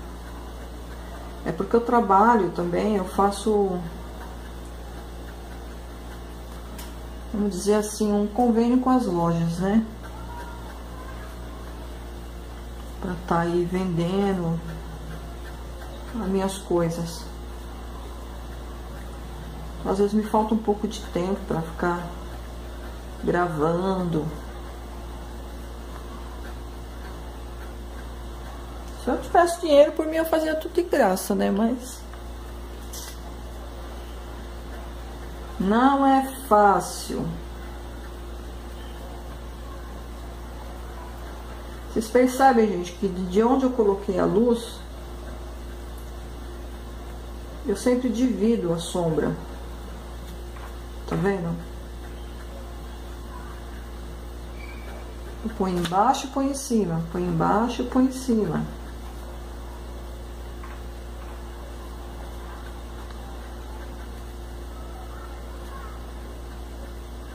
[SPEAKER 1] É porque eu trabalho também, eu faço, vamos dizer assim, um convênio com as lojas, né? Pra tá aí vendendo as minhas coisas. Às vezes me falta um pouco de tempo pra ficar gravando. Se eu tivesse dinheiro, por mim eu fazia tudo de graça, né? Mas não é fácil. Vocês percebem, gente, que de onde eu coloquei a luz, eu sempre divido a sombra. Tá vendo? Eu ponho embaixo e ponho em cima. Põe embaixo e põe em cima.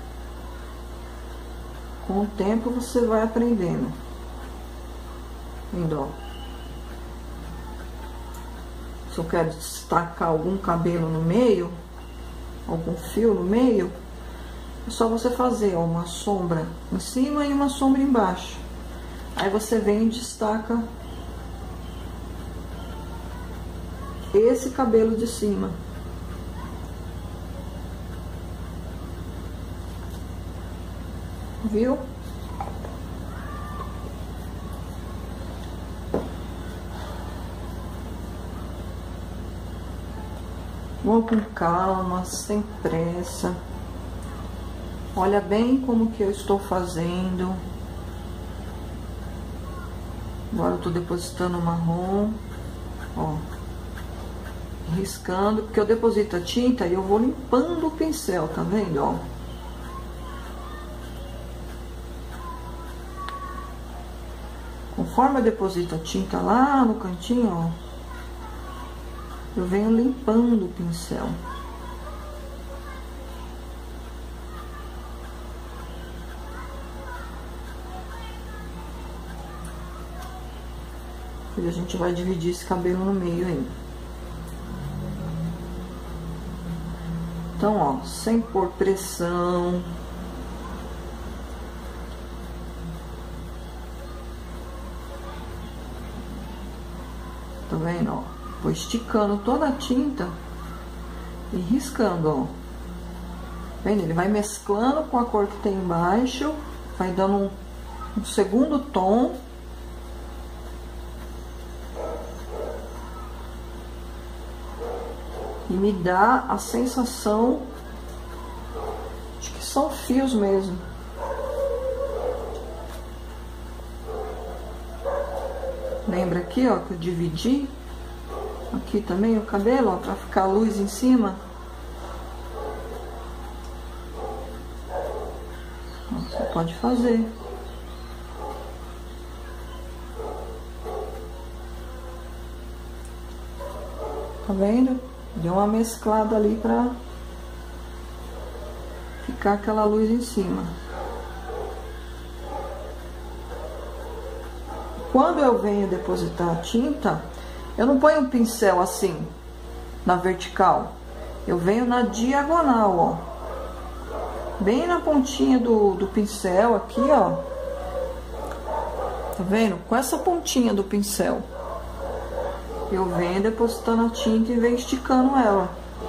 [SPEAKER 1] Com o tempo você vai aprendendo. Vendo, ó. Se eu quero destacar algum cabelo no meio, algum fio no meio, é só você fazer, ó, uma sombra em cima e uma sombra embaixo. Aí você vem e destaca esse cabelo de cima. Viu? Vamos com calma, sem pressa. Olha bem como que eu estou fazendo. Agora eu tô depositando o marrom, ó, riscando, porque eu deposito a tinta e eu vou limpando o pincel, tá vendo, ó? Conforme eu deposito a tinta lá no cantinho, ó, eu venho limpando o pincel. E a gente vai dividir esse cabelo no meio ainda. Então, ó, sem pôr pressão. Tá vendo, ó? Vou esticando toda a tinta e riscando, ó. Vendo? Ele vai mesclando com a cor que tem embaixo, vai dando um segundo tom. E me dá a sensação de que são fios mesmo. Lembra aqui, ó, que eu dividi aqui também o cabelo, ó, pra ficar a luz em cima. Você pode fazer. Tá vendo? Deu uma mesclada ali pra ficar aquela luz em cima. Quando eu venho depositar a tinta, eu não ponho o pincel assim, na vertical. Eu venho na diagonal, ó. Bem na pontinha do pincel aqui, ó. Tá vendo? Com essa pontinha do pincel. Eu venho depositando a tinta e venho esticando ela.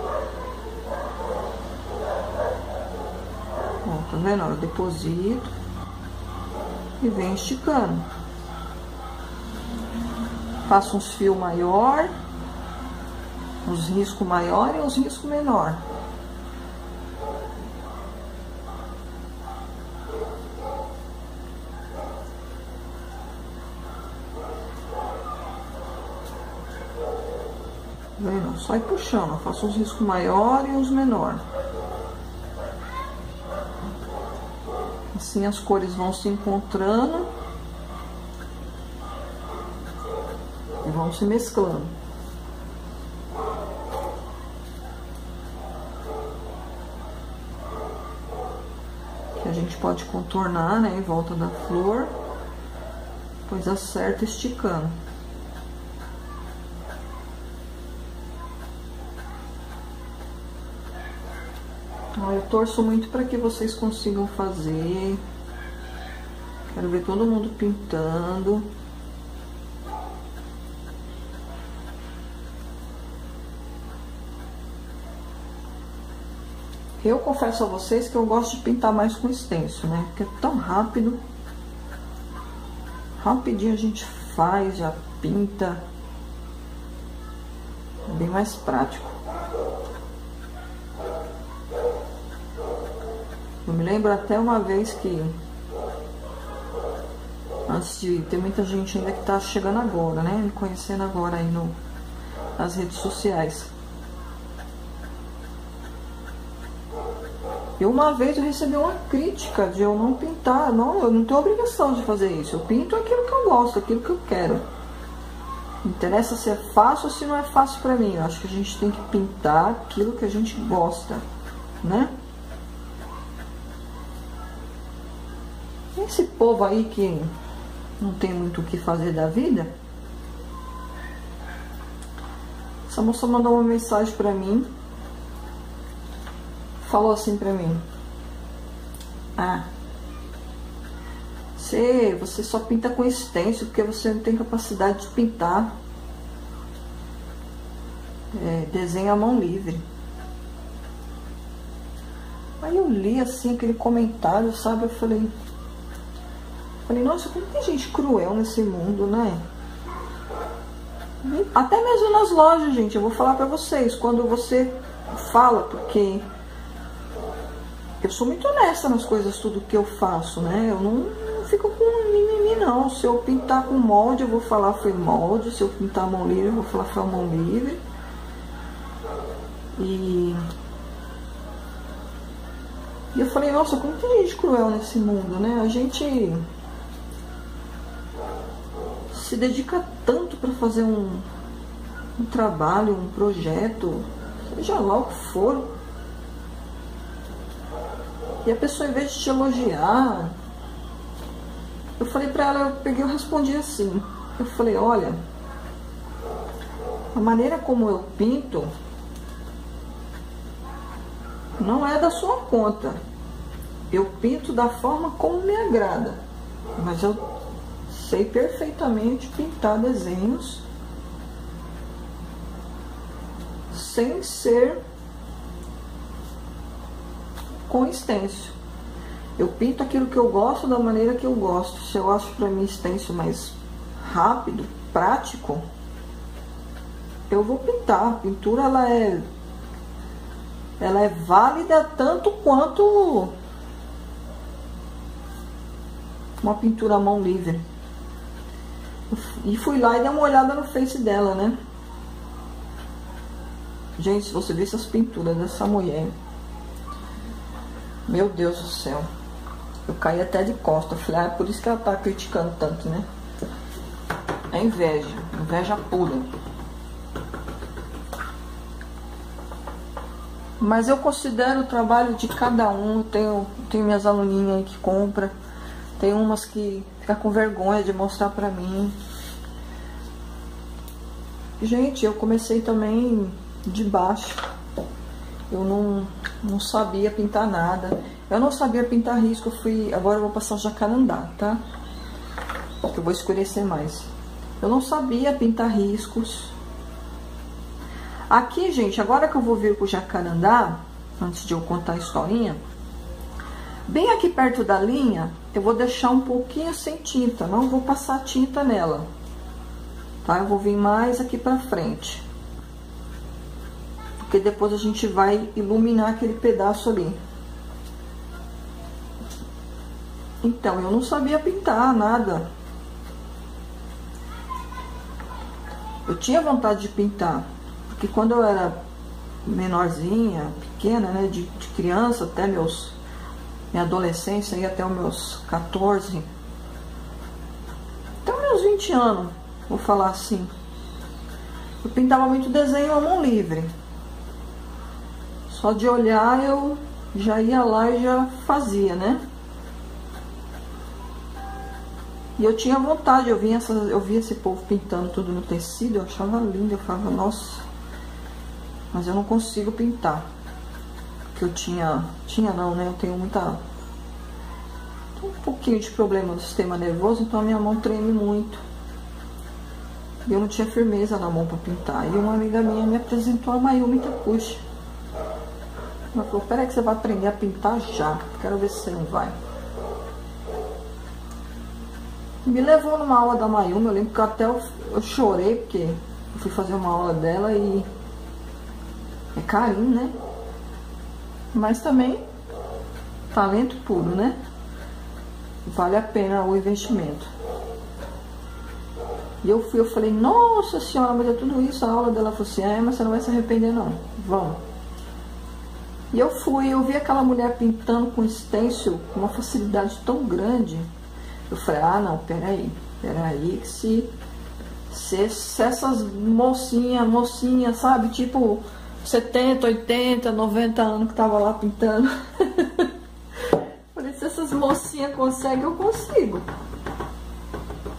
[SPEAKER 1] Ó, tá vendo? Eu deposito e venho esticando. Faço uns fios maior, uns riscos maior e uns riscos menor. Vendo? Só ir puxando, eu faço uns riscos maiores e uns menores. Assim as cores vão se encontrando e vão se mesclando. Que a gente pode contornar, né, em volta da flor, depois acerta esticando. Eu torço muito para que vocês consigam fazer. Quero ver todo mundo pintando. Eu confesso a vocês que eu gosto de pintar mais com stencil, né? Porque é tão rápido. Rapidinho a gente faz, já pinta. É bem mais prático. Eu me lembro até uma vez que, antes de ter muita gente ainda que tá chegando agora, né? Me conhecendo agora aí nas redes sociais. E uma vez eu recebi uma crítica de eu não pintar. Não, eu não tenho obrigação de fazer isso. Eu pinto aquilo que eu gosto, aquilo que eu quero. Não interessa se é fácil ou se não é fácil pra mim. Eu acho que a gente tem que pintar aquilo que a gente gosta, né? Esse povo aí que não tem muito o que fazer da vida. Essa moça mandou uma mensagem pra mim, falou assim pra mim: ah, você só pinta com stencil porque você não tem capacidade de pintar, desenha à mão livre. Aí eu li assim aquele comentário, sabe? Eu falei, nossa, como tem gente cruel nesse mundo, né? Até mesmo nas lojas, gente, eu vou falar pra vocês, quando você fala, porque eu sou muito honesta nas coisas, tudo que eu faço, né? Eu não fico com mimimi, não. Se eu pintar com molde, eu vou falar foi molde. Se eu pintar a mão livre, eu vou falar foi a mão livre. E eu falei, nossa, como tem gente cruel nesse mundo, né? A gente se dedica tanto para fazer um trabalho, um projeto, seja lá o que for. E a pessoa, em vez de te elogiar, eu falei pra ela, eu respondi assim. Eu falei, olha, a maneira como eu pinto não é da sua conta. Eu pinto da forma como me agrada, mas eu sei perfeitamente pintar desenhos sem ser com stencil. Eu pinto aquilo que eu gosto da maneira que eu gosto. Se eu acho pra mim stencil mais rápido, prático, eu vou pintar. A pintura, ela é válida tanto quanto uma pintura à mão livre. E fui lá e dei uma olhada no Face dela, né? Gente, se você vê essas pinturas dessa mulher, meu Deus do céu, eu caí até de costa. Falei, é por isso que ela tá criticando tanto, né? É inveja, inveja pura. Mas eu considero o trabalho de cada um. Tenho minhas aluninhas aí que compram. Tem umas que ficam com vergonha de mostrar pra mim. Gente, eu comecei também de baixo. Eu não sabia pintar nada. Eu não sabia pintar risco. Agora eu vou passar o jacarandá, tá? Eu vou escurecer mais. Eu não sabia pintar riscos. Aqui, gente, agora que eu vou vir pro jacarandá, antes de eu contar a historinha, bem aqui perto da linha, eu vou deixar um pouquinho sem tinta. Não vou passar tinta nela, tá? Eu vou vir mais aqui pra frente, porque depois a gente vai iluminar aquele pedaço ali. Então, eu não sabia pintar nada. Eu tinha vontade de pintar, porque quando eu era menorzinha, pequena, né, de criança até minha adolescência, e até os meus 14, até os meus 20 anos, vou falar assim, eu pintava muito desenho à mão livre. Só de olhar eu já ia lá e já fazia, né? E eu tinha vontade, eu via esse povo pintando tudo no tecido, eu achava lindo, eu falava, nossa, mas eu não consigo pintar. Porque eu tinha não, né? Eu tenho um pouquinho de problema no sistema nervoso, então a minha mão treme muito. E eu não tinha firmeza na mão para pintar. E uma amiga minha me apresentou a Mayumi Takushi. Ela falou, peraí que você vai aprender a pintar já, quero ver se você não vai. Me levou numa aula da Mayumi, eu lembro que até eu chorei, porque eu fui fazer uma aula dela e é carinho, né? Mas também talento puro, né? Vale a pena o investimento. E eu falei, nossa senhora, mas é tudo isso, a aula dela falou assim, mas você não vai se arrepender não, vamos. E eu vi aquela mulher pintando com stencil com uma facilidade tão grande. Eu falei, ah não, peraí, que se essas mocinhas, sabe, tipo 70, 80, 90 anos que tava lá pintando. Falei, se essas mocinhas conseguem, eu consigo.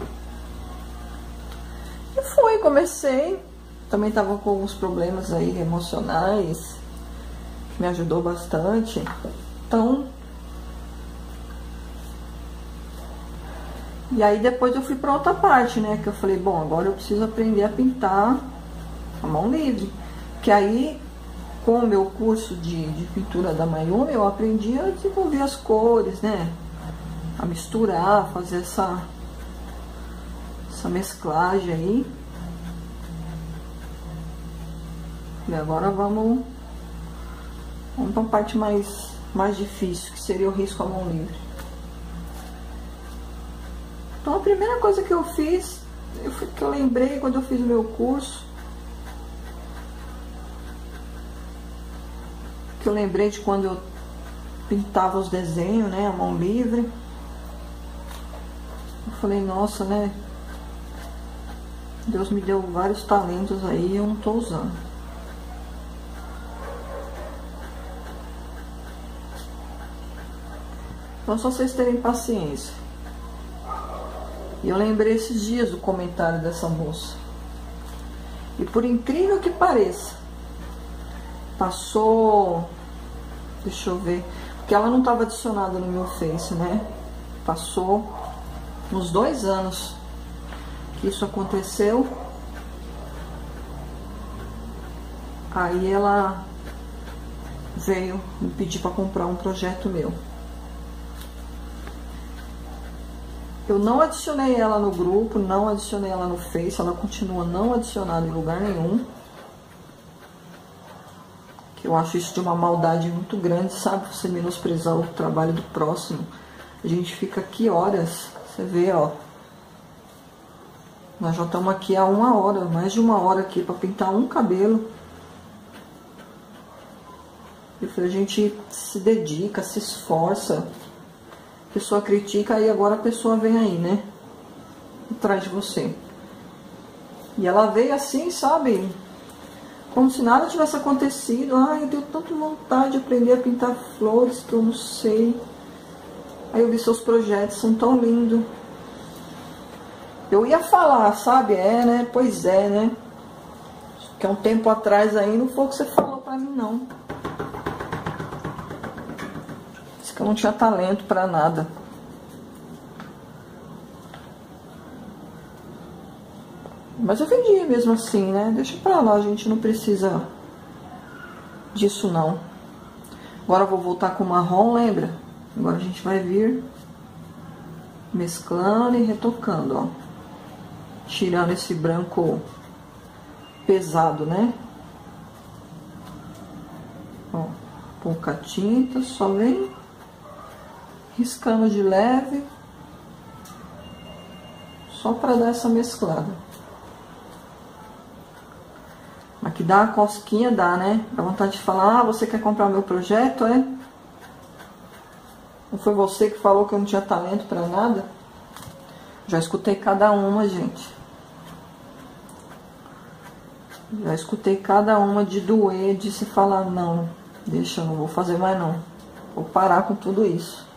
[SPEAKER 1] comecei, também tava com alguns problemas aí emocionais, que me ajudou bastante. Então, e aí depois eu fui pra outra parte, né? Que eu falei, bom, agora eu preciso aprender a pintar a mão livre. Que aí, com o meu curso de pintura da Mayumi, eu aprendi a desenvolver as cores, né? A misturar, fazer essa mesclagem aí. E agora vamos para uma parte mais difícil, que seria o risco à mão livre. Então a primeira coisa que eu fiz, que eu lembrei quando eu fiz o meu curso, que eu lembrei de quando eu pintava os desenhos, né, a mão livre. Eu falei, nossa, né, Deus me deu vários talentos aí e eu não tô usando. Então só vocês terem paciência. E eu lembrei esses dias do comentário dessa moça. E por incrível que pareça, passou, deixa eu ver, porque ela não estava adicionada no meu Face, né? Passou uns 2 anos que isso aconteceu. Aí ela veio me pedir para comprar um projeto meu. Eu não adicionei ela no grupo, não adicionei ela no Face, ela continua não adicionada em lugar nenhum. Que eu acho isso de uma maldade muito grande, sabe? Você menosprezar o trabalho do próximo. A gente fica aqui horas, você vê, ó. Nós já estamos aqui há 1 hora, mais de 1 hora aqui para pintar um cabelo. A gente se dedica, se esforça. A pessoa critica e agora a pessoa vem aí, né? Atrás de você. E ela veio assim, sabe? Como se nada tivesse acontecido. Ai, eu tenho tanta vontade de aprender a pintar flores que eu não sei. Aí eu vi seus projetos, são tão lindos. Eu ia falar, sabe? É, né? Pois é, né? Que há um tempo atrás aí não foi o que você falou pra mim, não. Que eu não tinha talento pra nada. Mas eu vendi mesmo assim, né? Deixa pra lá, a gente não precisa disso não. Agora eu vou voltar com o marrom, lembra? Agora a gente vai vir mesclando e retocando, ó. Tirando esse branco pesado, né? Ó, pouca tinta, só vem riscando de leve, só para dar essa mesclada. Aqui dá uma cosquinha, dá, né? Dá vontade de falar, ah, você quer comprar meu projeto, é? Não foi você que falou que eu não tinha talento para nada? Já escutei cada uma, gente. Já escutei cada uma de doer, de se falar, não, deixa, eu não vou fazer mais não. Vou parar com tudo isso.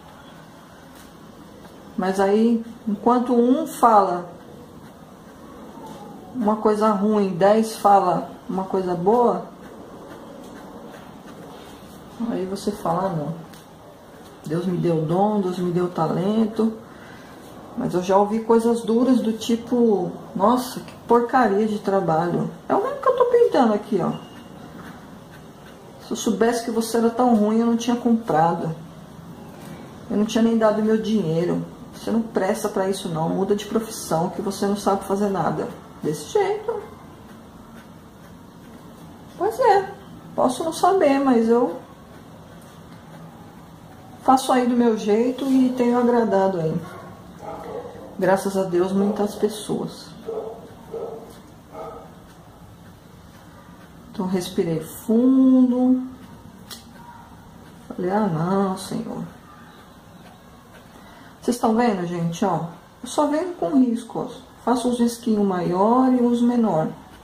[SPEAKER 1] Mas aí, enquanto um fala uma coisa ruim, 10 fala uma coisa boa, aí você fala, ah, não. Deus me deu dom, Deus me deu talento. Mas eu já ouvi coisas duras do tipo, nossa, que porcaria de trabalho. É o mesmo que eu tô pintando aqui, ó. Se eu soubesse que você era tão ruim, eu não tinha comprado. Eu não tinha nem dado meu dinheiro. Você não presta pra isso não, muda de profissão, que você não sabe fazer nada. Desse jeito. Pois é, posso não saber, mas eu faço aí do meu jeito e tenho agradado aí. Graças a Deus, muitas pessoas. Então respirei fundo. Falei, ah não, Senhor. Vocês estão vendo, gente, ó? Eu só venho com risco, ó. Faço uns risquinhos maior e uns menor.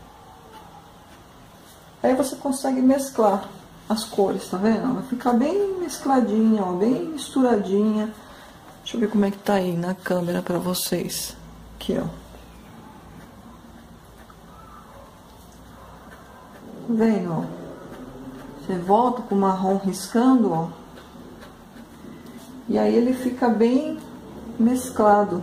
[SPEAKER 1] Aí você consegue mesclar as cores, tá vendo? Vai ficar bem mescladinha, ó, bem misturadinha. Deixa eu ver como é que tá aí na câmera pra vocês. Aqui, ó. Vendo, ó? Você volta com o marrom riscando, ó. E aí ele fica bem mesclado.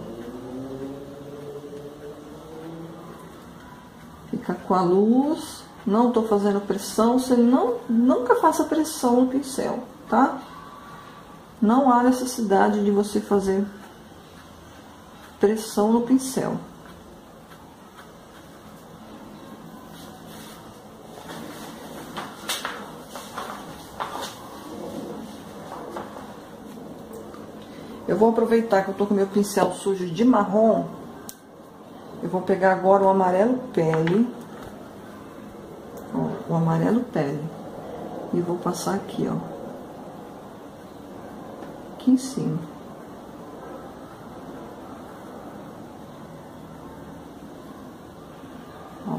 [SPEAKER 1] Fica com a luz. Não tô fazendo pressão. Você nunca faça pressão no pincel, tá? Não há necessidade de você fazer pressão no pincel. Eu vou aproveitar que eu tô com meu pincel sujo de marrom. Eu vou pegar agora o amarelo pele. Ó, o amarelo pele. E vou passar aqui, ó. Aqui em cima. Ó.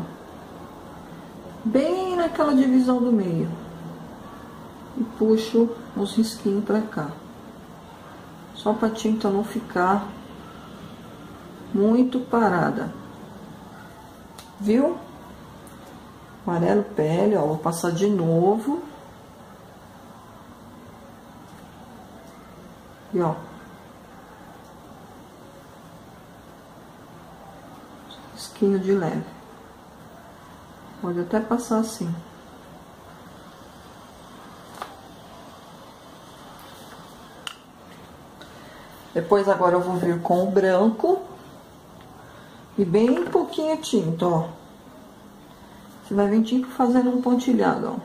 [SPEAKER 1] Bem naquela divisão do meio. E puxo os risquinhos pra cá. Só pra tinta não ficar muito parada. Viu? Amarelo pele, ó. Vou passar de novo. E ó. Risquinho de leve. Pode até passar assim. Depois agora eu vou vir com o branco. E bem pouquinha tinta, ó. Você vai vir tipo fazendo um pontilhado, ó.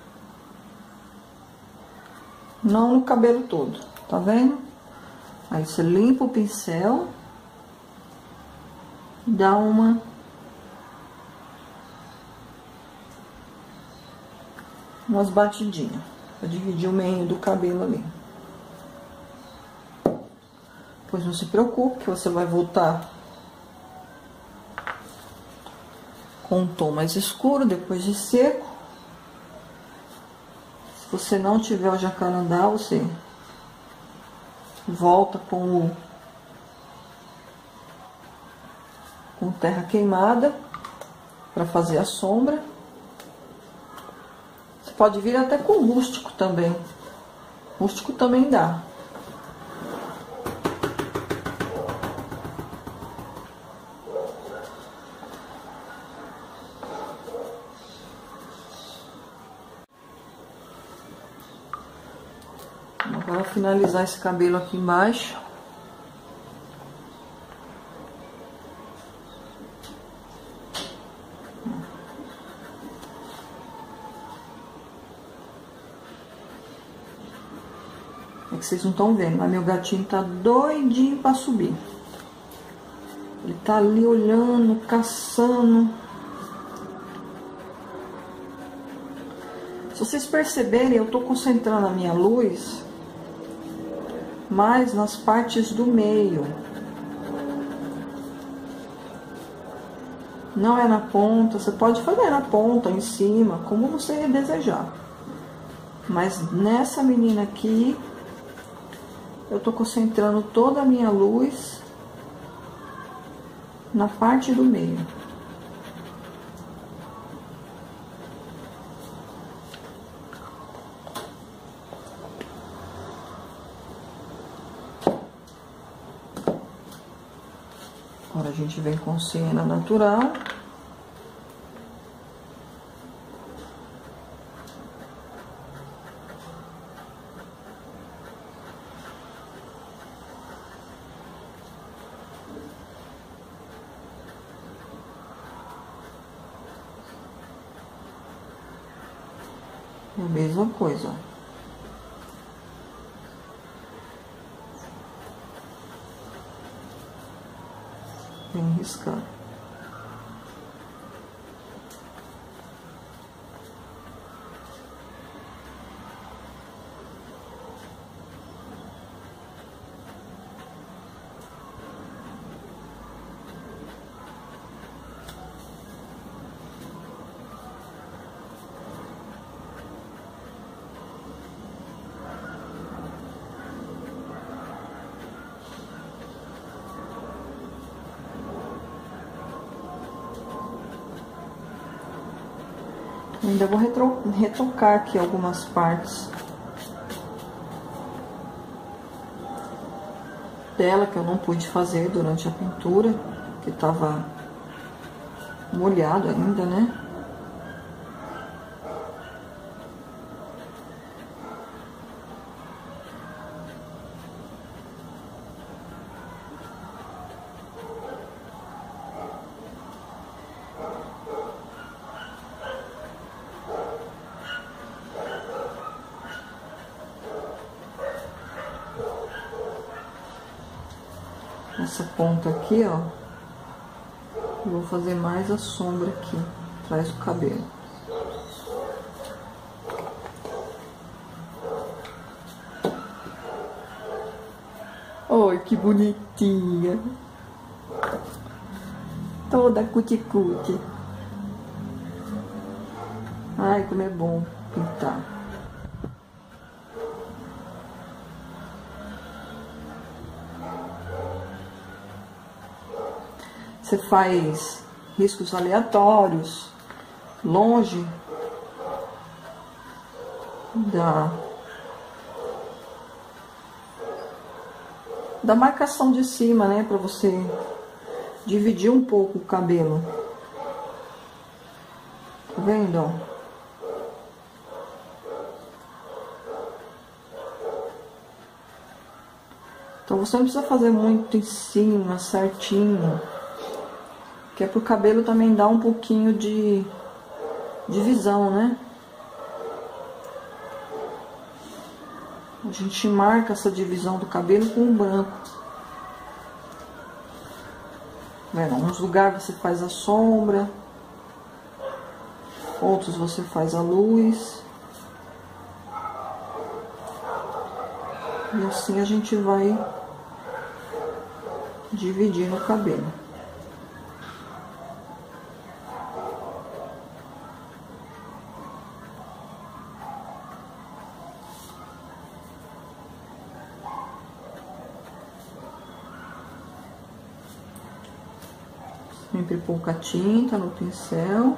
[SPEAKER 1] Não no cabelo todo, tá vendo? Aí você limpa o pincel. Dá umas batidinhas. Pra dividir o meio do cabelo ali. Pois não se preocupe que você vai voltar com um tom mais escuro depois de seco. Se você não tiver o jacarandá, você volta com terra queimada para fazer a sombra. Você pode vir até com rústico também. Rústico também dá. Agora finalizar esse cabelo aqui embaixo. É que vocês não estão vendo, mas meu gatinho tá doidinho pra subir. Ele tá ali olhando, caçando. Se vocês perceberem, eu tô concentrando a minha luz mais nas partes do meio. Não é na ponta, você pode fazer na ponta, em cima, como você desejar. Mas nessa menina aqui, eu tô concentrando toda a minha luz na parte do meio. Agora a gente vem com siena natural. A mesma coisa, ó. Vem riscando. Ainda vou retocar aqui algumas partes dela que eu não pude fazer durante a pintura, que tava molhado ainda, né? Essa ponta aqui, ó, eu vou fazer mais a sombra aqui, atrás do cabelo. Oi, que bonitinha! Toda cuticute. Ai, como é bom pintar. Você faz riscos aleatórios, longe da marcação de cima, né? Pra você dividir um pouco o cabelo. Tá vendo? Então você não precisa fazer muito em cima, certinho. Que é pro cabelo também dar um pouquinho de visão, né? A gente marca essa divisão do cabelo com o branco. Vendo? Uns lugares você faz a sombra, outros você faz a luz. E assim a gente vai dividindo o cabelo. Sempre pouca tinta no pincel.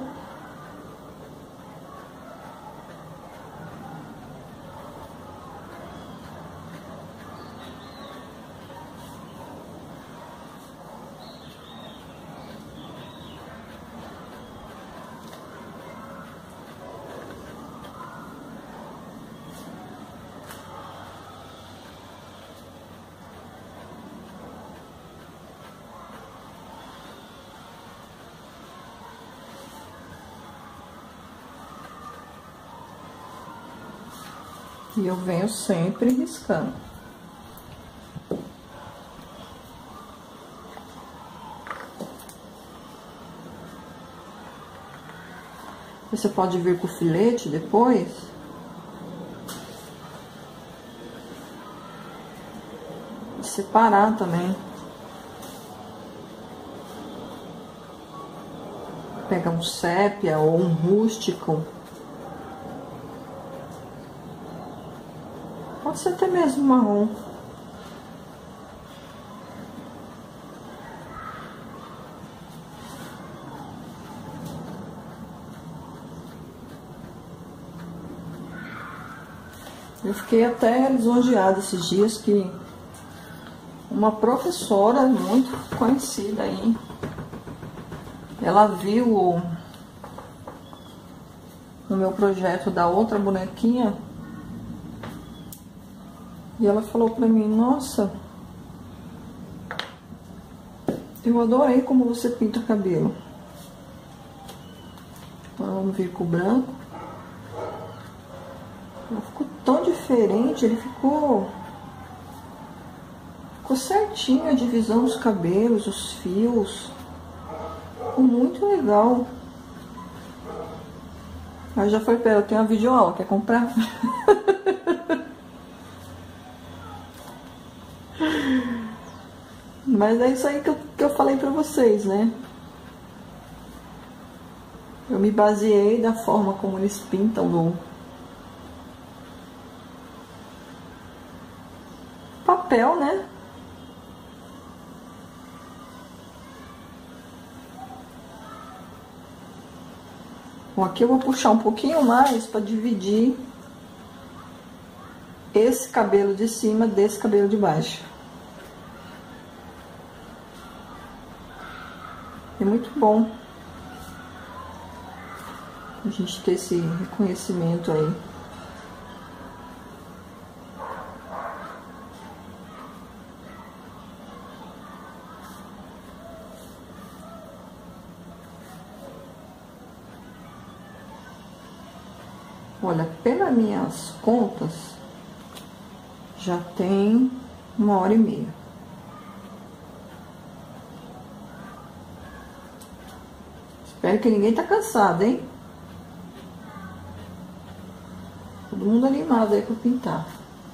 [SPEAKER 1] E eu venho sempre riscando. Você pode vir com o filete depois. E separar também. Pega um sépia ou um rústico. Pode ser até mesmo marrom. Eu fiquei até lisonjeada esses dias que uma professora muito conhecida aí, ela viu no meu projeto da outra bonequinha e ela falou pra mim: nossa, eu adorei como você pinta o cabelo. Agora vamos vir com o branco. Ele ficou tão diferente, ele ficou certinho a divisão dos cabelos, os fios. Ficou muito legal. Aí já foi, pera, eu tenho uma videoaula, quer comprar? Mas é isso aí que eu falei pra vocês, né? Eu me baseei da forma como eles pintam no papel, né? Bom, aqui eu vou puxar um pouquinho mais para dividir esse cabelo de cima desse cabelo de baixo. É muito bom a gente ter esse reconhecimento aí. Olha, pelas minhas contas, já tem 1h30. Espero que ninguém tá cansado, hein? Todo mundo animado aí pra pintar.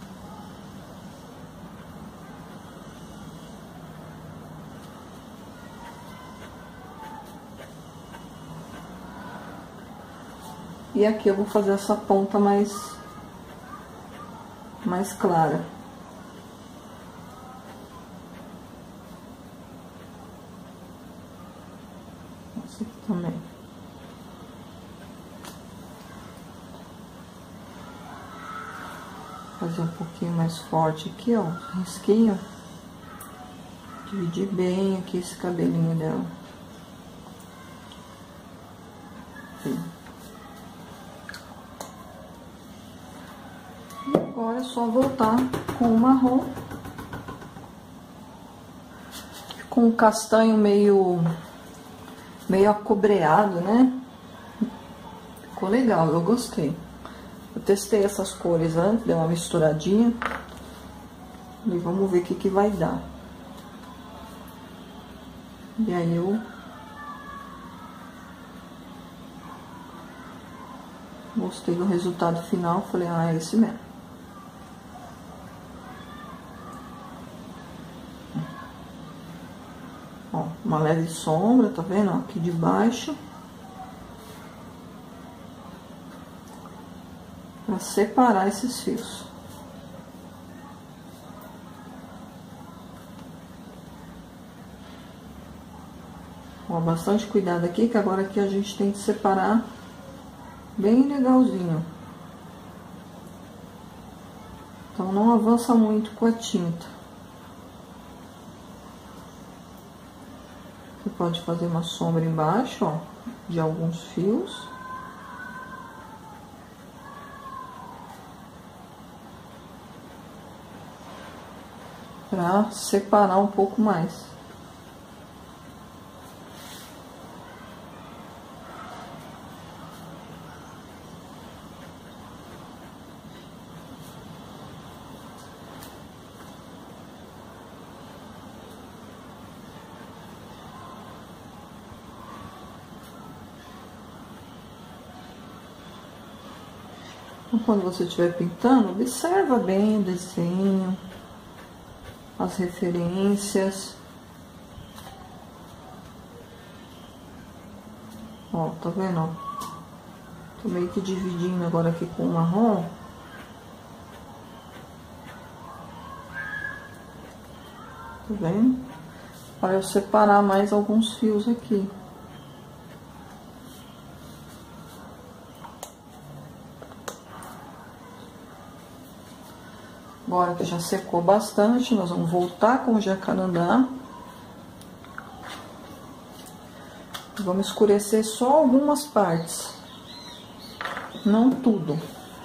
[SPEAKER 1] E aqui eu vou fazer essa ponta mais clara. Essa aqui também. Fazer um pouquinho mais forte aqui, ó, risquinho. Dividir bem aqui esse cabelinho dela. Aqui. E agora é só voltar com o marrom. Com o castanho meio acobreado, né? Ficou legal, eu gostei. Eu testei essas cores antes, dei uma misturadinha. E vamos ver o que vai dar. E aí eu gostei do resultado final, falei, ah, é esse mesmo. Ó, uma leve sombra, tá vendo? Ó, aqui de baixo. Pra separar esses fios. Ó, bastante cuidado aqui, que agora aqui a gente tem que separar bem legalzinho. Então não avança muito com a tinta. Você pode fazer uma sombra embaixo, ó, de alguns fios. Pra separar um pouco mais. Então, quando você estiver pintando, observa bem o desenho, as referências. Ó, tá vendo, ó? Tô meio que dividindo agora aqui com o marrom. Tá vendo? Para eu separar mais alguns fios aqui. Agora que já secou bastante, nós vamos voltar com o jacarandá. Vamos escurecer só algumas partes, não tudo.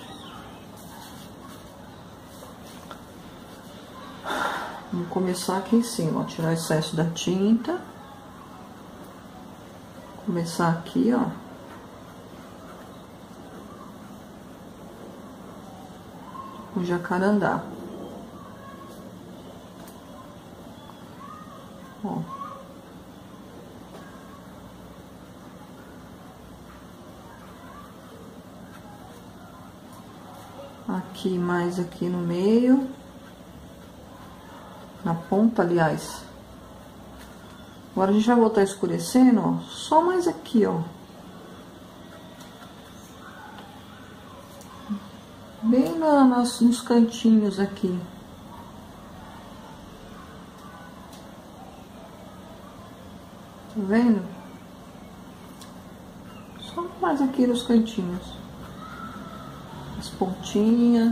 [SPEAKER 1] Vamos começar aqui em cima, ó, tirar o excesso da tinta. Começar aqui, ó. O jacarandá. Ó. Aqui, mais aqui no meio. Na ponta, aliás. Agora a gente vai voltar escurecendo, ó. Só mais aqui, ó. Bem nos cantinhos aqui. Tá vendo? Só mais aqui nos cantinhos. As pontinhas.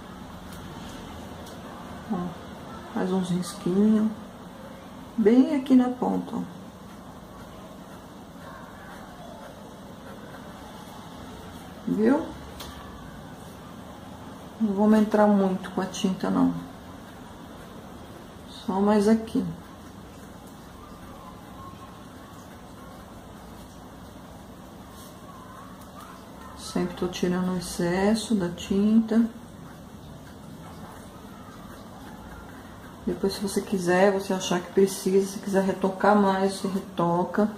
[SPEAKER 1] Ó, faz uns risquinhos. Bem aqui na ponta, ó. Viu? Não vamos entrar muito com a tinta, não. Só mais aqui. Sempre tô tirando o excesso da tinta. Depois, se você quiser, você achar que precisa, se quiser retocar mais, você retoca.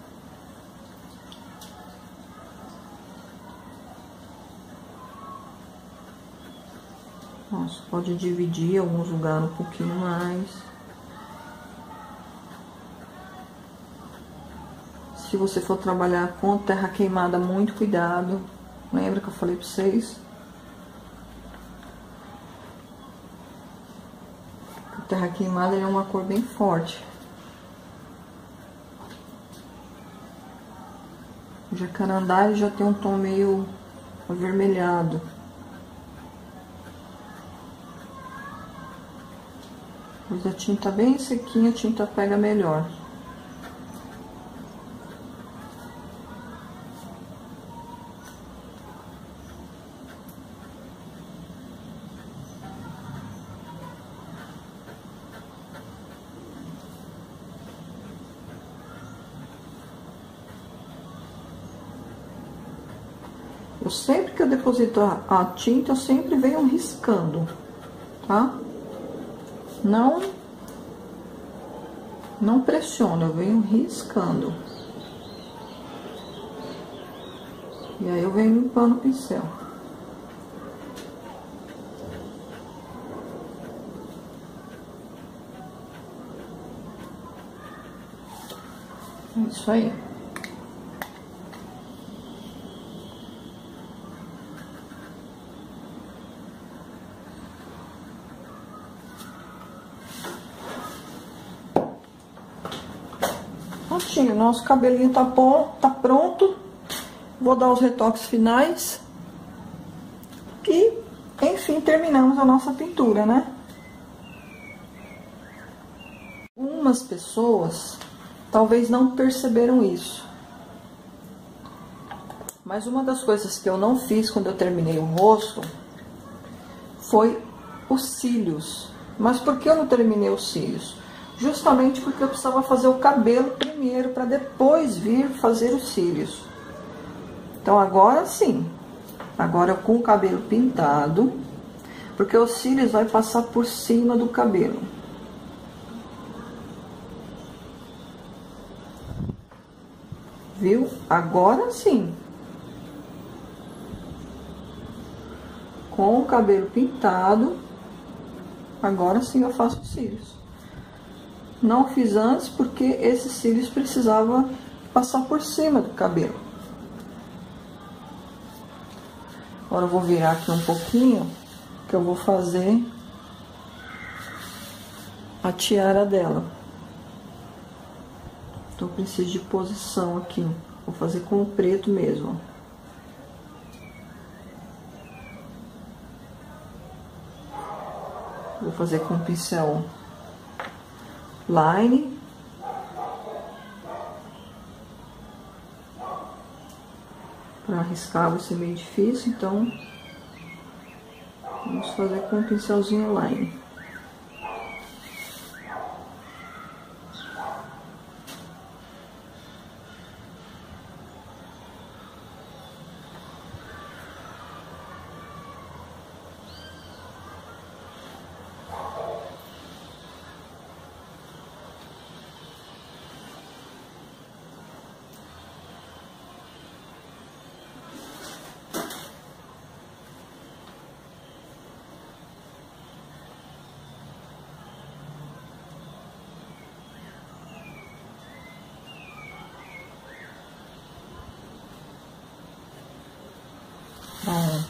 [SPEAKER 1] Ó, você pode dividir alguns lugares um pouquinho mais. Se você for trabalhar com terra queimada, muito cuidado. Lembra que eu falei pra vocês? A terra queimada é uma cor bem forte. O jacarandá ele já tem um tom meio avermelhado. Mas a tinta bem sequinha, a tinta pega melhor. Eu sempre que eu deposito a tinta, eu sempre venho riscando, tá? Não pressiono, eu venho riscando. E aí eu venho limpando o pincel. É isso aí. Prontinho, nosso cabelinho tá bom, tá pronto. Vou dar os retoques finais. E, enfim, terminamos a nossa pintura, né? Algumas pessoas talvez não perceberam isso. Mas uma das coisas que eu não fiz quando eu terminei o rosto foi os cílios. Mas por que eu não terminei os cílios? Justamente porque eu precisava fazer o cabelo primeiro, para depois vir fazer os cílios. Então agora sim, agora com o cabelo pintado, porque os cílios vai passar por cima do cabelo. Viu? Agora sim. Com o cabelo pintado, agora sim eu faço os cílios. Não fiz antes porque esses cílios precisava passar por cima do cabelo. Agora eu vou virar aqui um pouquinho, que eu vou fazer a tiara dela. Então eu preciso de posição aqui. Vou fazer com o preto mesmo. Vou fazer com o pincel Line. Para riscar vai ser meio difícil, então vamos fazer com o pincelzinho Line. Pronto.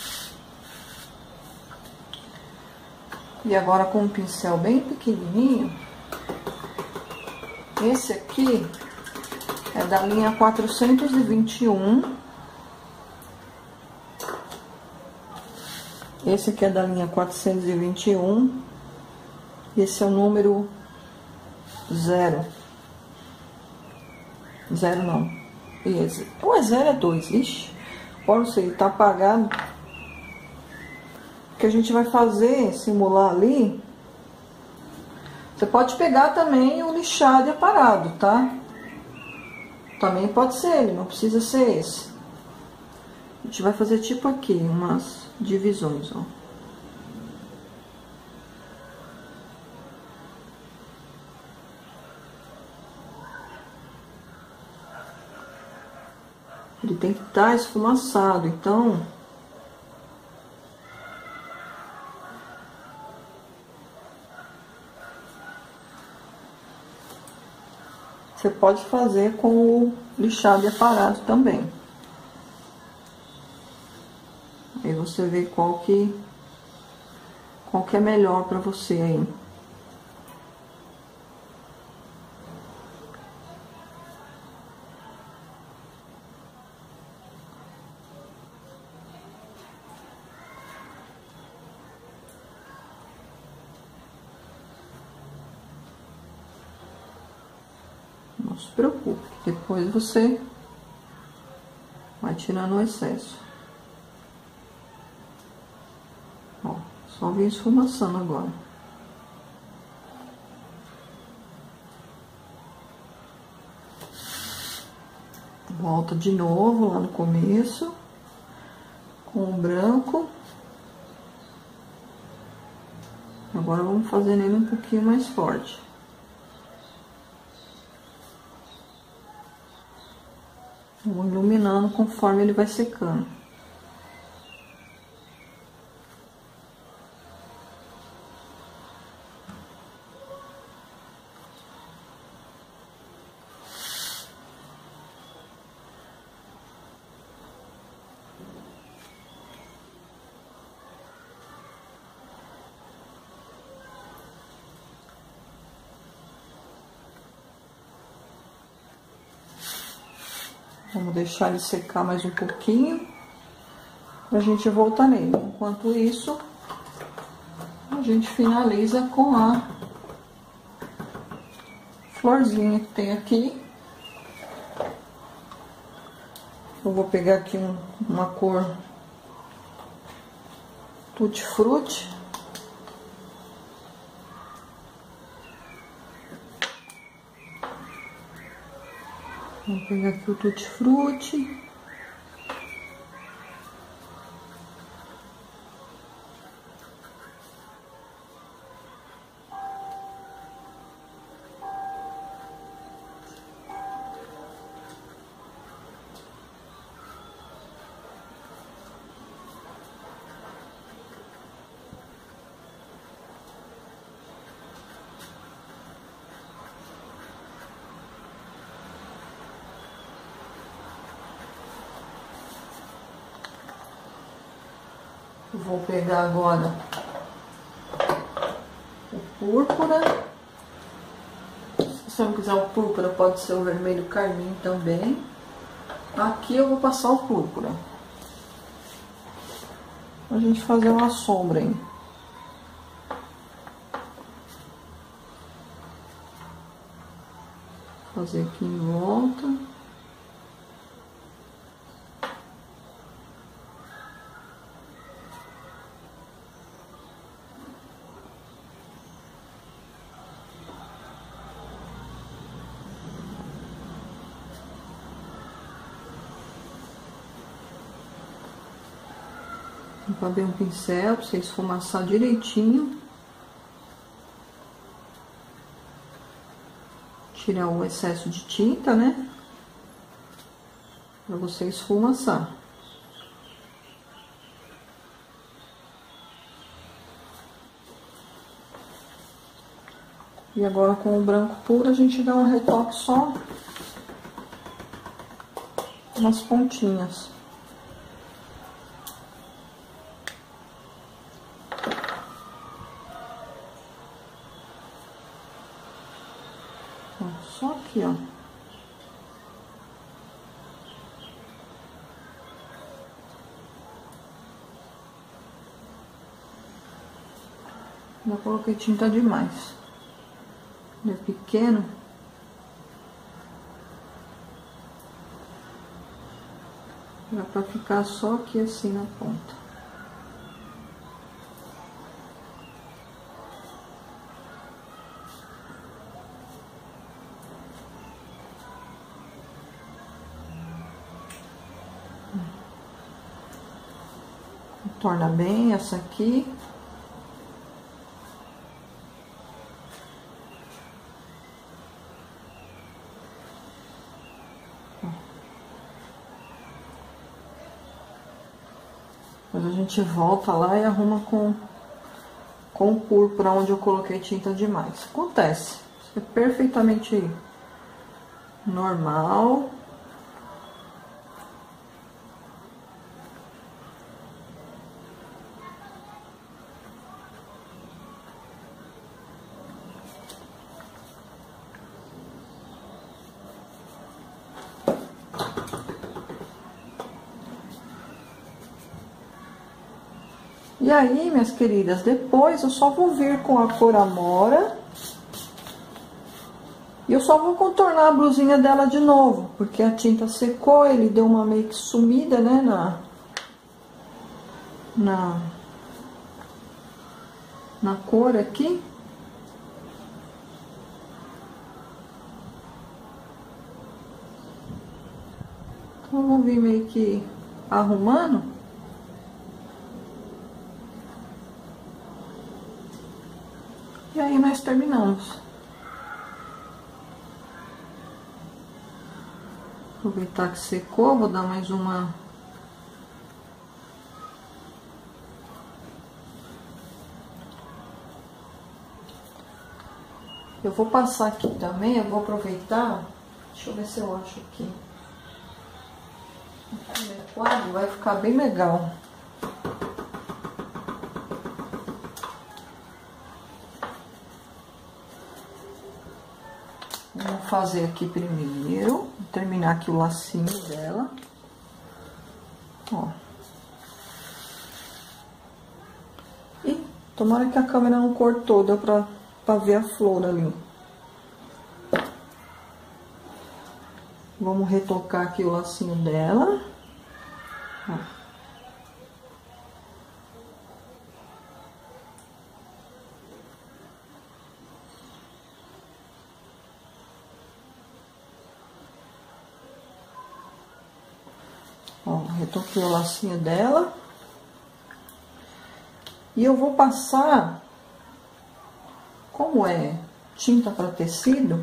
[SPEAKER 1] E agora com um pincel bem pequenininho, esse aqui é da linha 421, Esse aqui é da linha 421. Esse é o número 0. 0 não. Esse. Ou é 0 é 2. Ixi. Agora não sei, tá apagado. O que a gente vai fazer, simular ali. Você pode pegar também o lixado e aparado, tá? Também pode ser ele, não precisa ser esse. A gente vai fazer tipo aqui, umas divisões, ó. Ele tem que estar esfumaçado, então... Você pode fazer com o lixado e aparado também. Aí você vê qual que é melhor pra você aí. Não se preocupe, depois você vai tirando o excesso. Ó, só vem esfumaçando agora. Volta de novo lá no começo, com o branco. Agora vamos fazer nele um pouquinho mais forte. Vou iluminando conforme ele vai secando. Vamos deixar ele secar mais um pouquinho, pra gente voltar nele. Enquanto isso, a gente finaliza com a florzinha que tem aqui. Eu vou pegar aqui uma cor Tutti Frutti. Vou pegar aqui o Tutti Frutti. Vou pegar agora o púrpura. Se você não quiser o púrpura, pode ser o vermelho carmim também. Aqui eu vou passar o púrpura. Pra gente fazer uma sombra aí. Fazer aqui em volta. Limpar bem o pincel pra você esfumaçar direitinho. Tirar o excesso de tinta, né? Pra você esfumaçar. E agora com o branco puro a gente dá um retoque só nas pontinhas. Só aqui, ó. Já coloquei tinta demais. Ele é pequeno. Dá pra ficar só aqui assim na ponta. Torna bem essa aqui. Depois a gente volta lá e arruma com o púrpura onde eu coloquei tinta demais. Acontece. Isso é perfeitamente normal. E aí, minhas queridas, depois eu só vou vir com a cor Amora. E eu só vou contornar a blusinha dela de novo, porque a tinta secou, ele deu uma meio que sumida, né, na cor aqui. Então, eu vou vir meio que arrumando. E aí nós terminamos. Aproveitar que secou, vou dar mais uma. Eu vou passar aqui também, eu vou aproveitar. Deixa eu ver se eu acho aqui. O quadro vai ficar bem legal. Vou fazer aqui primeiro, terminar aqui o lacinho dela. Ó. E tomara que a câmera não cortou, deu pra ver a flor ali. Vamos retocar aqui o lacinho dela. Ó. Ó, retoquei o lacinho dela. E eu vou passar, como é tinta para tecido,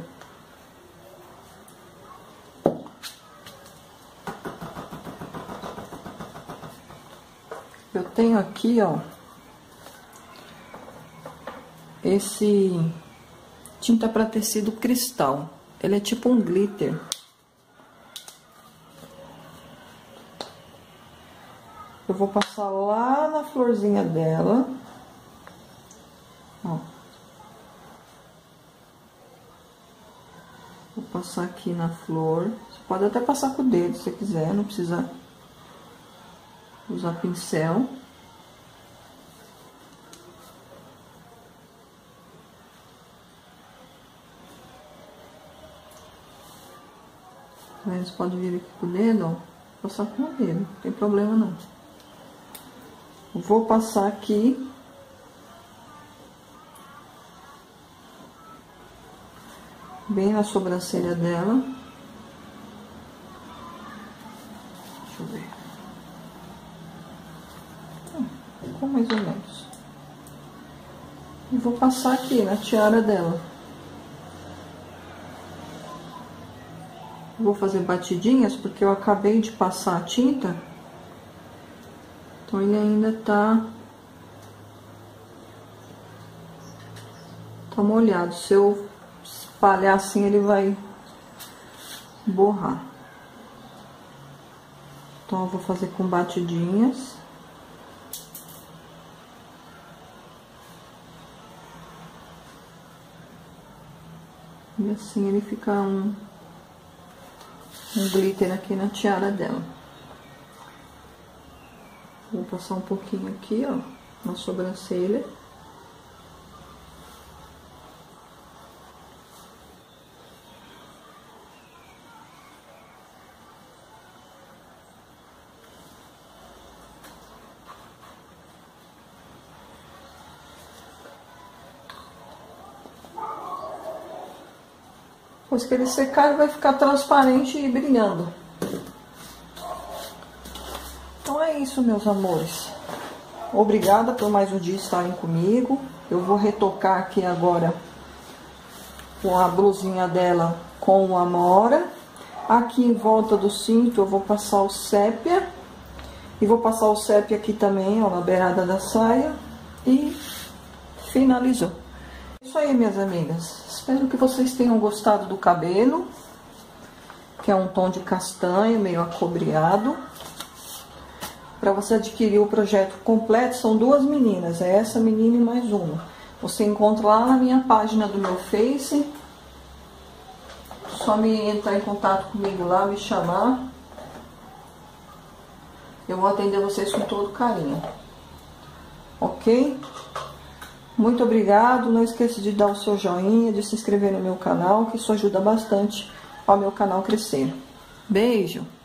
[SPEAKER 1] eu tenho aqui, ó, esse tinta para tecido cristal. Ele é tipo um glitter. Eu vou passar lá na florzinha dela. Ó. Vou passar aqui na flor. Você pode até passar com o dedo se quiser, não precisa usar pincel. Aí você pode vir aqui com o dedo, ó. Passar com o dedo, não tem problema não. Vou passar aqui bem na sobrancelha dela. Deixa eu ver. Ficou mais ou menos. E vou passar aqui na tiara dela. Vou fazer batidinhas porque eu acabei de passar a tinta. Então, ele ainda tá molhado. Se eu espalhar assim, ele vai borrar. Então, eu vou fazer com batidinhas. E assim ele fica um glitter aqui na tiara dela. Vou passar um pouquinho aqui, ó, na sobrancelha. Depois que ele secar, ele vai ficar transparente e brilhando. Então é isso, meus amores. Obrigada por mais um dia estarem comigo. Eu vou retocar aqui agora com a blusinha dela com o amora. Aqui em volta do cinto eu vou passar o sépia. E vou passar o sépia aqui também, ó, na beirada da saia. E finalizou. É isso aí, minhas amigas. Espero que vocês tenham gostado do cabelo, que é um tom de castanho, meio acobreado. Para você adquirir o projeto completo, são duas meninas, é essa menina e mais uma. Você encontra lá na minha página do meu Face. Só me entrar em contato comigo lá, me chamar. Eu vou atender vocês com todo carinho. Ok? Muito obrigado. Não esqueça de dar o seu joinha, de se inscrever no meu canal, que isso ajuda bastante ao meu canal crescer. Beijo!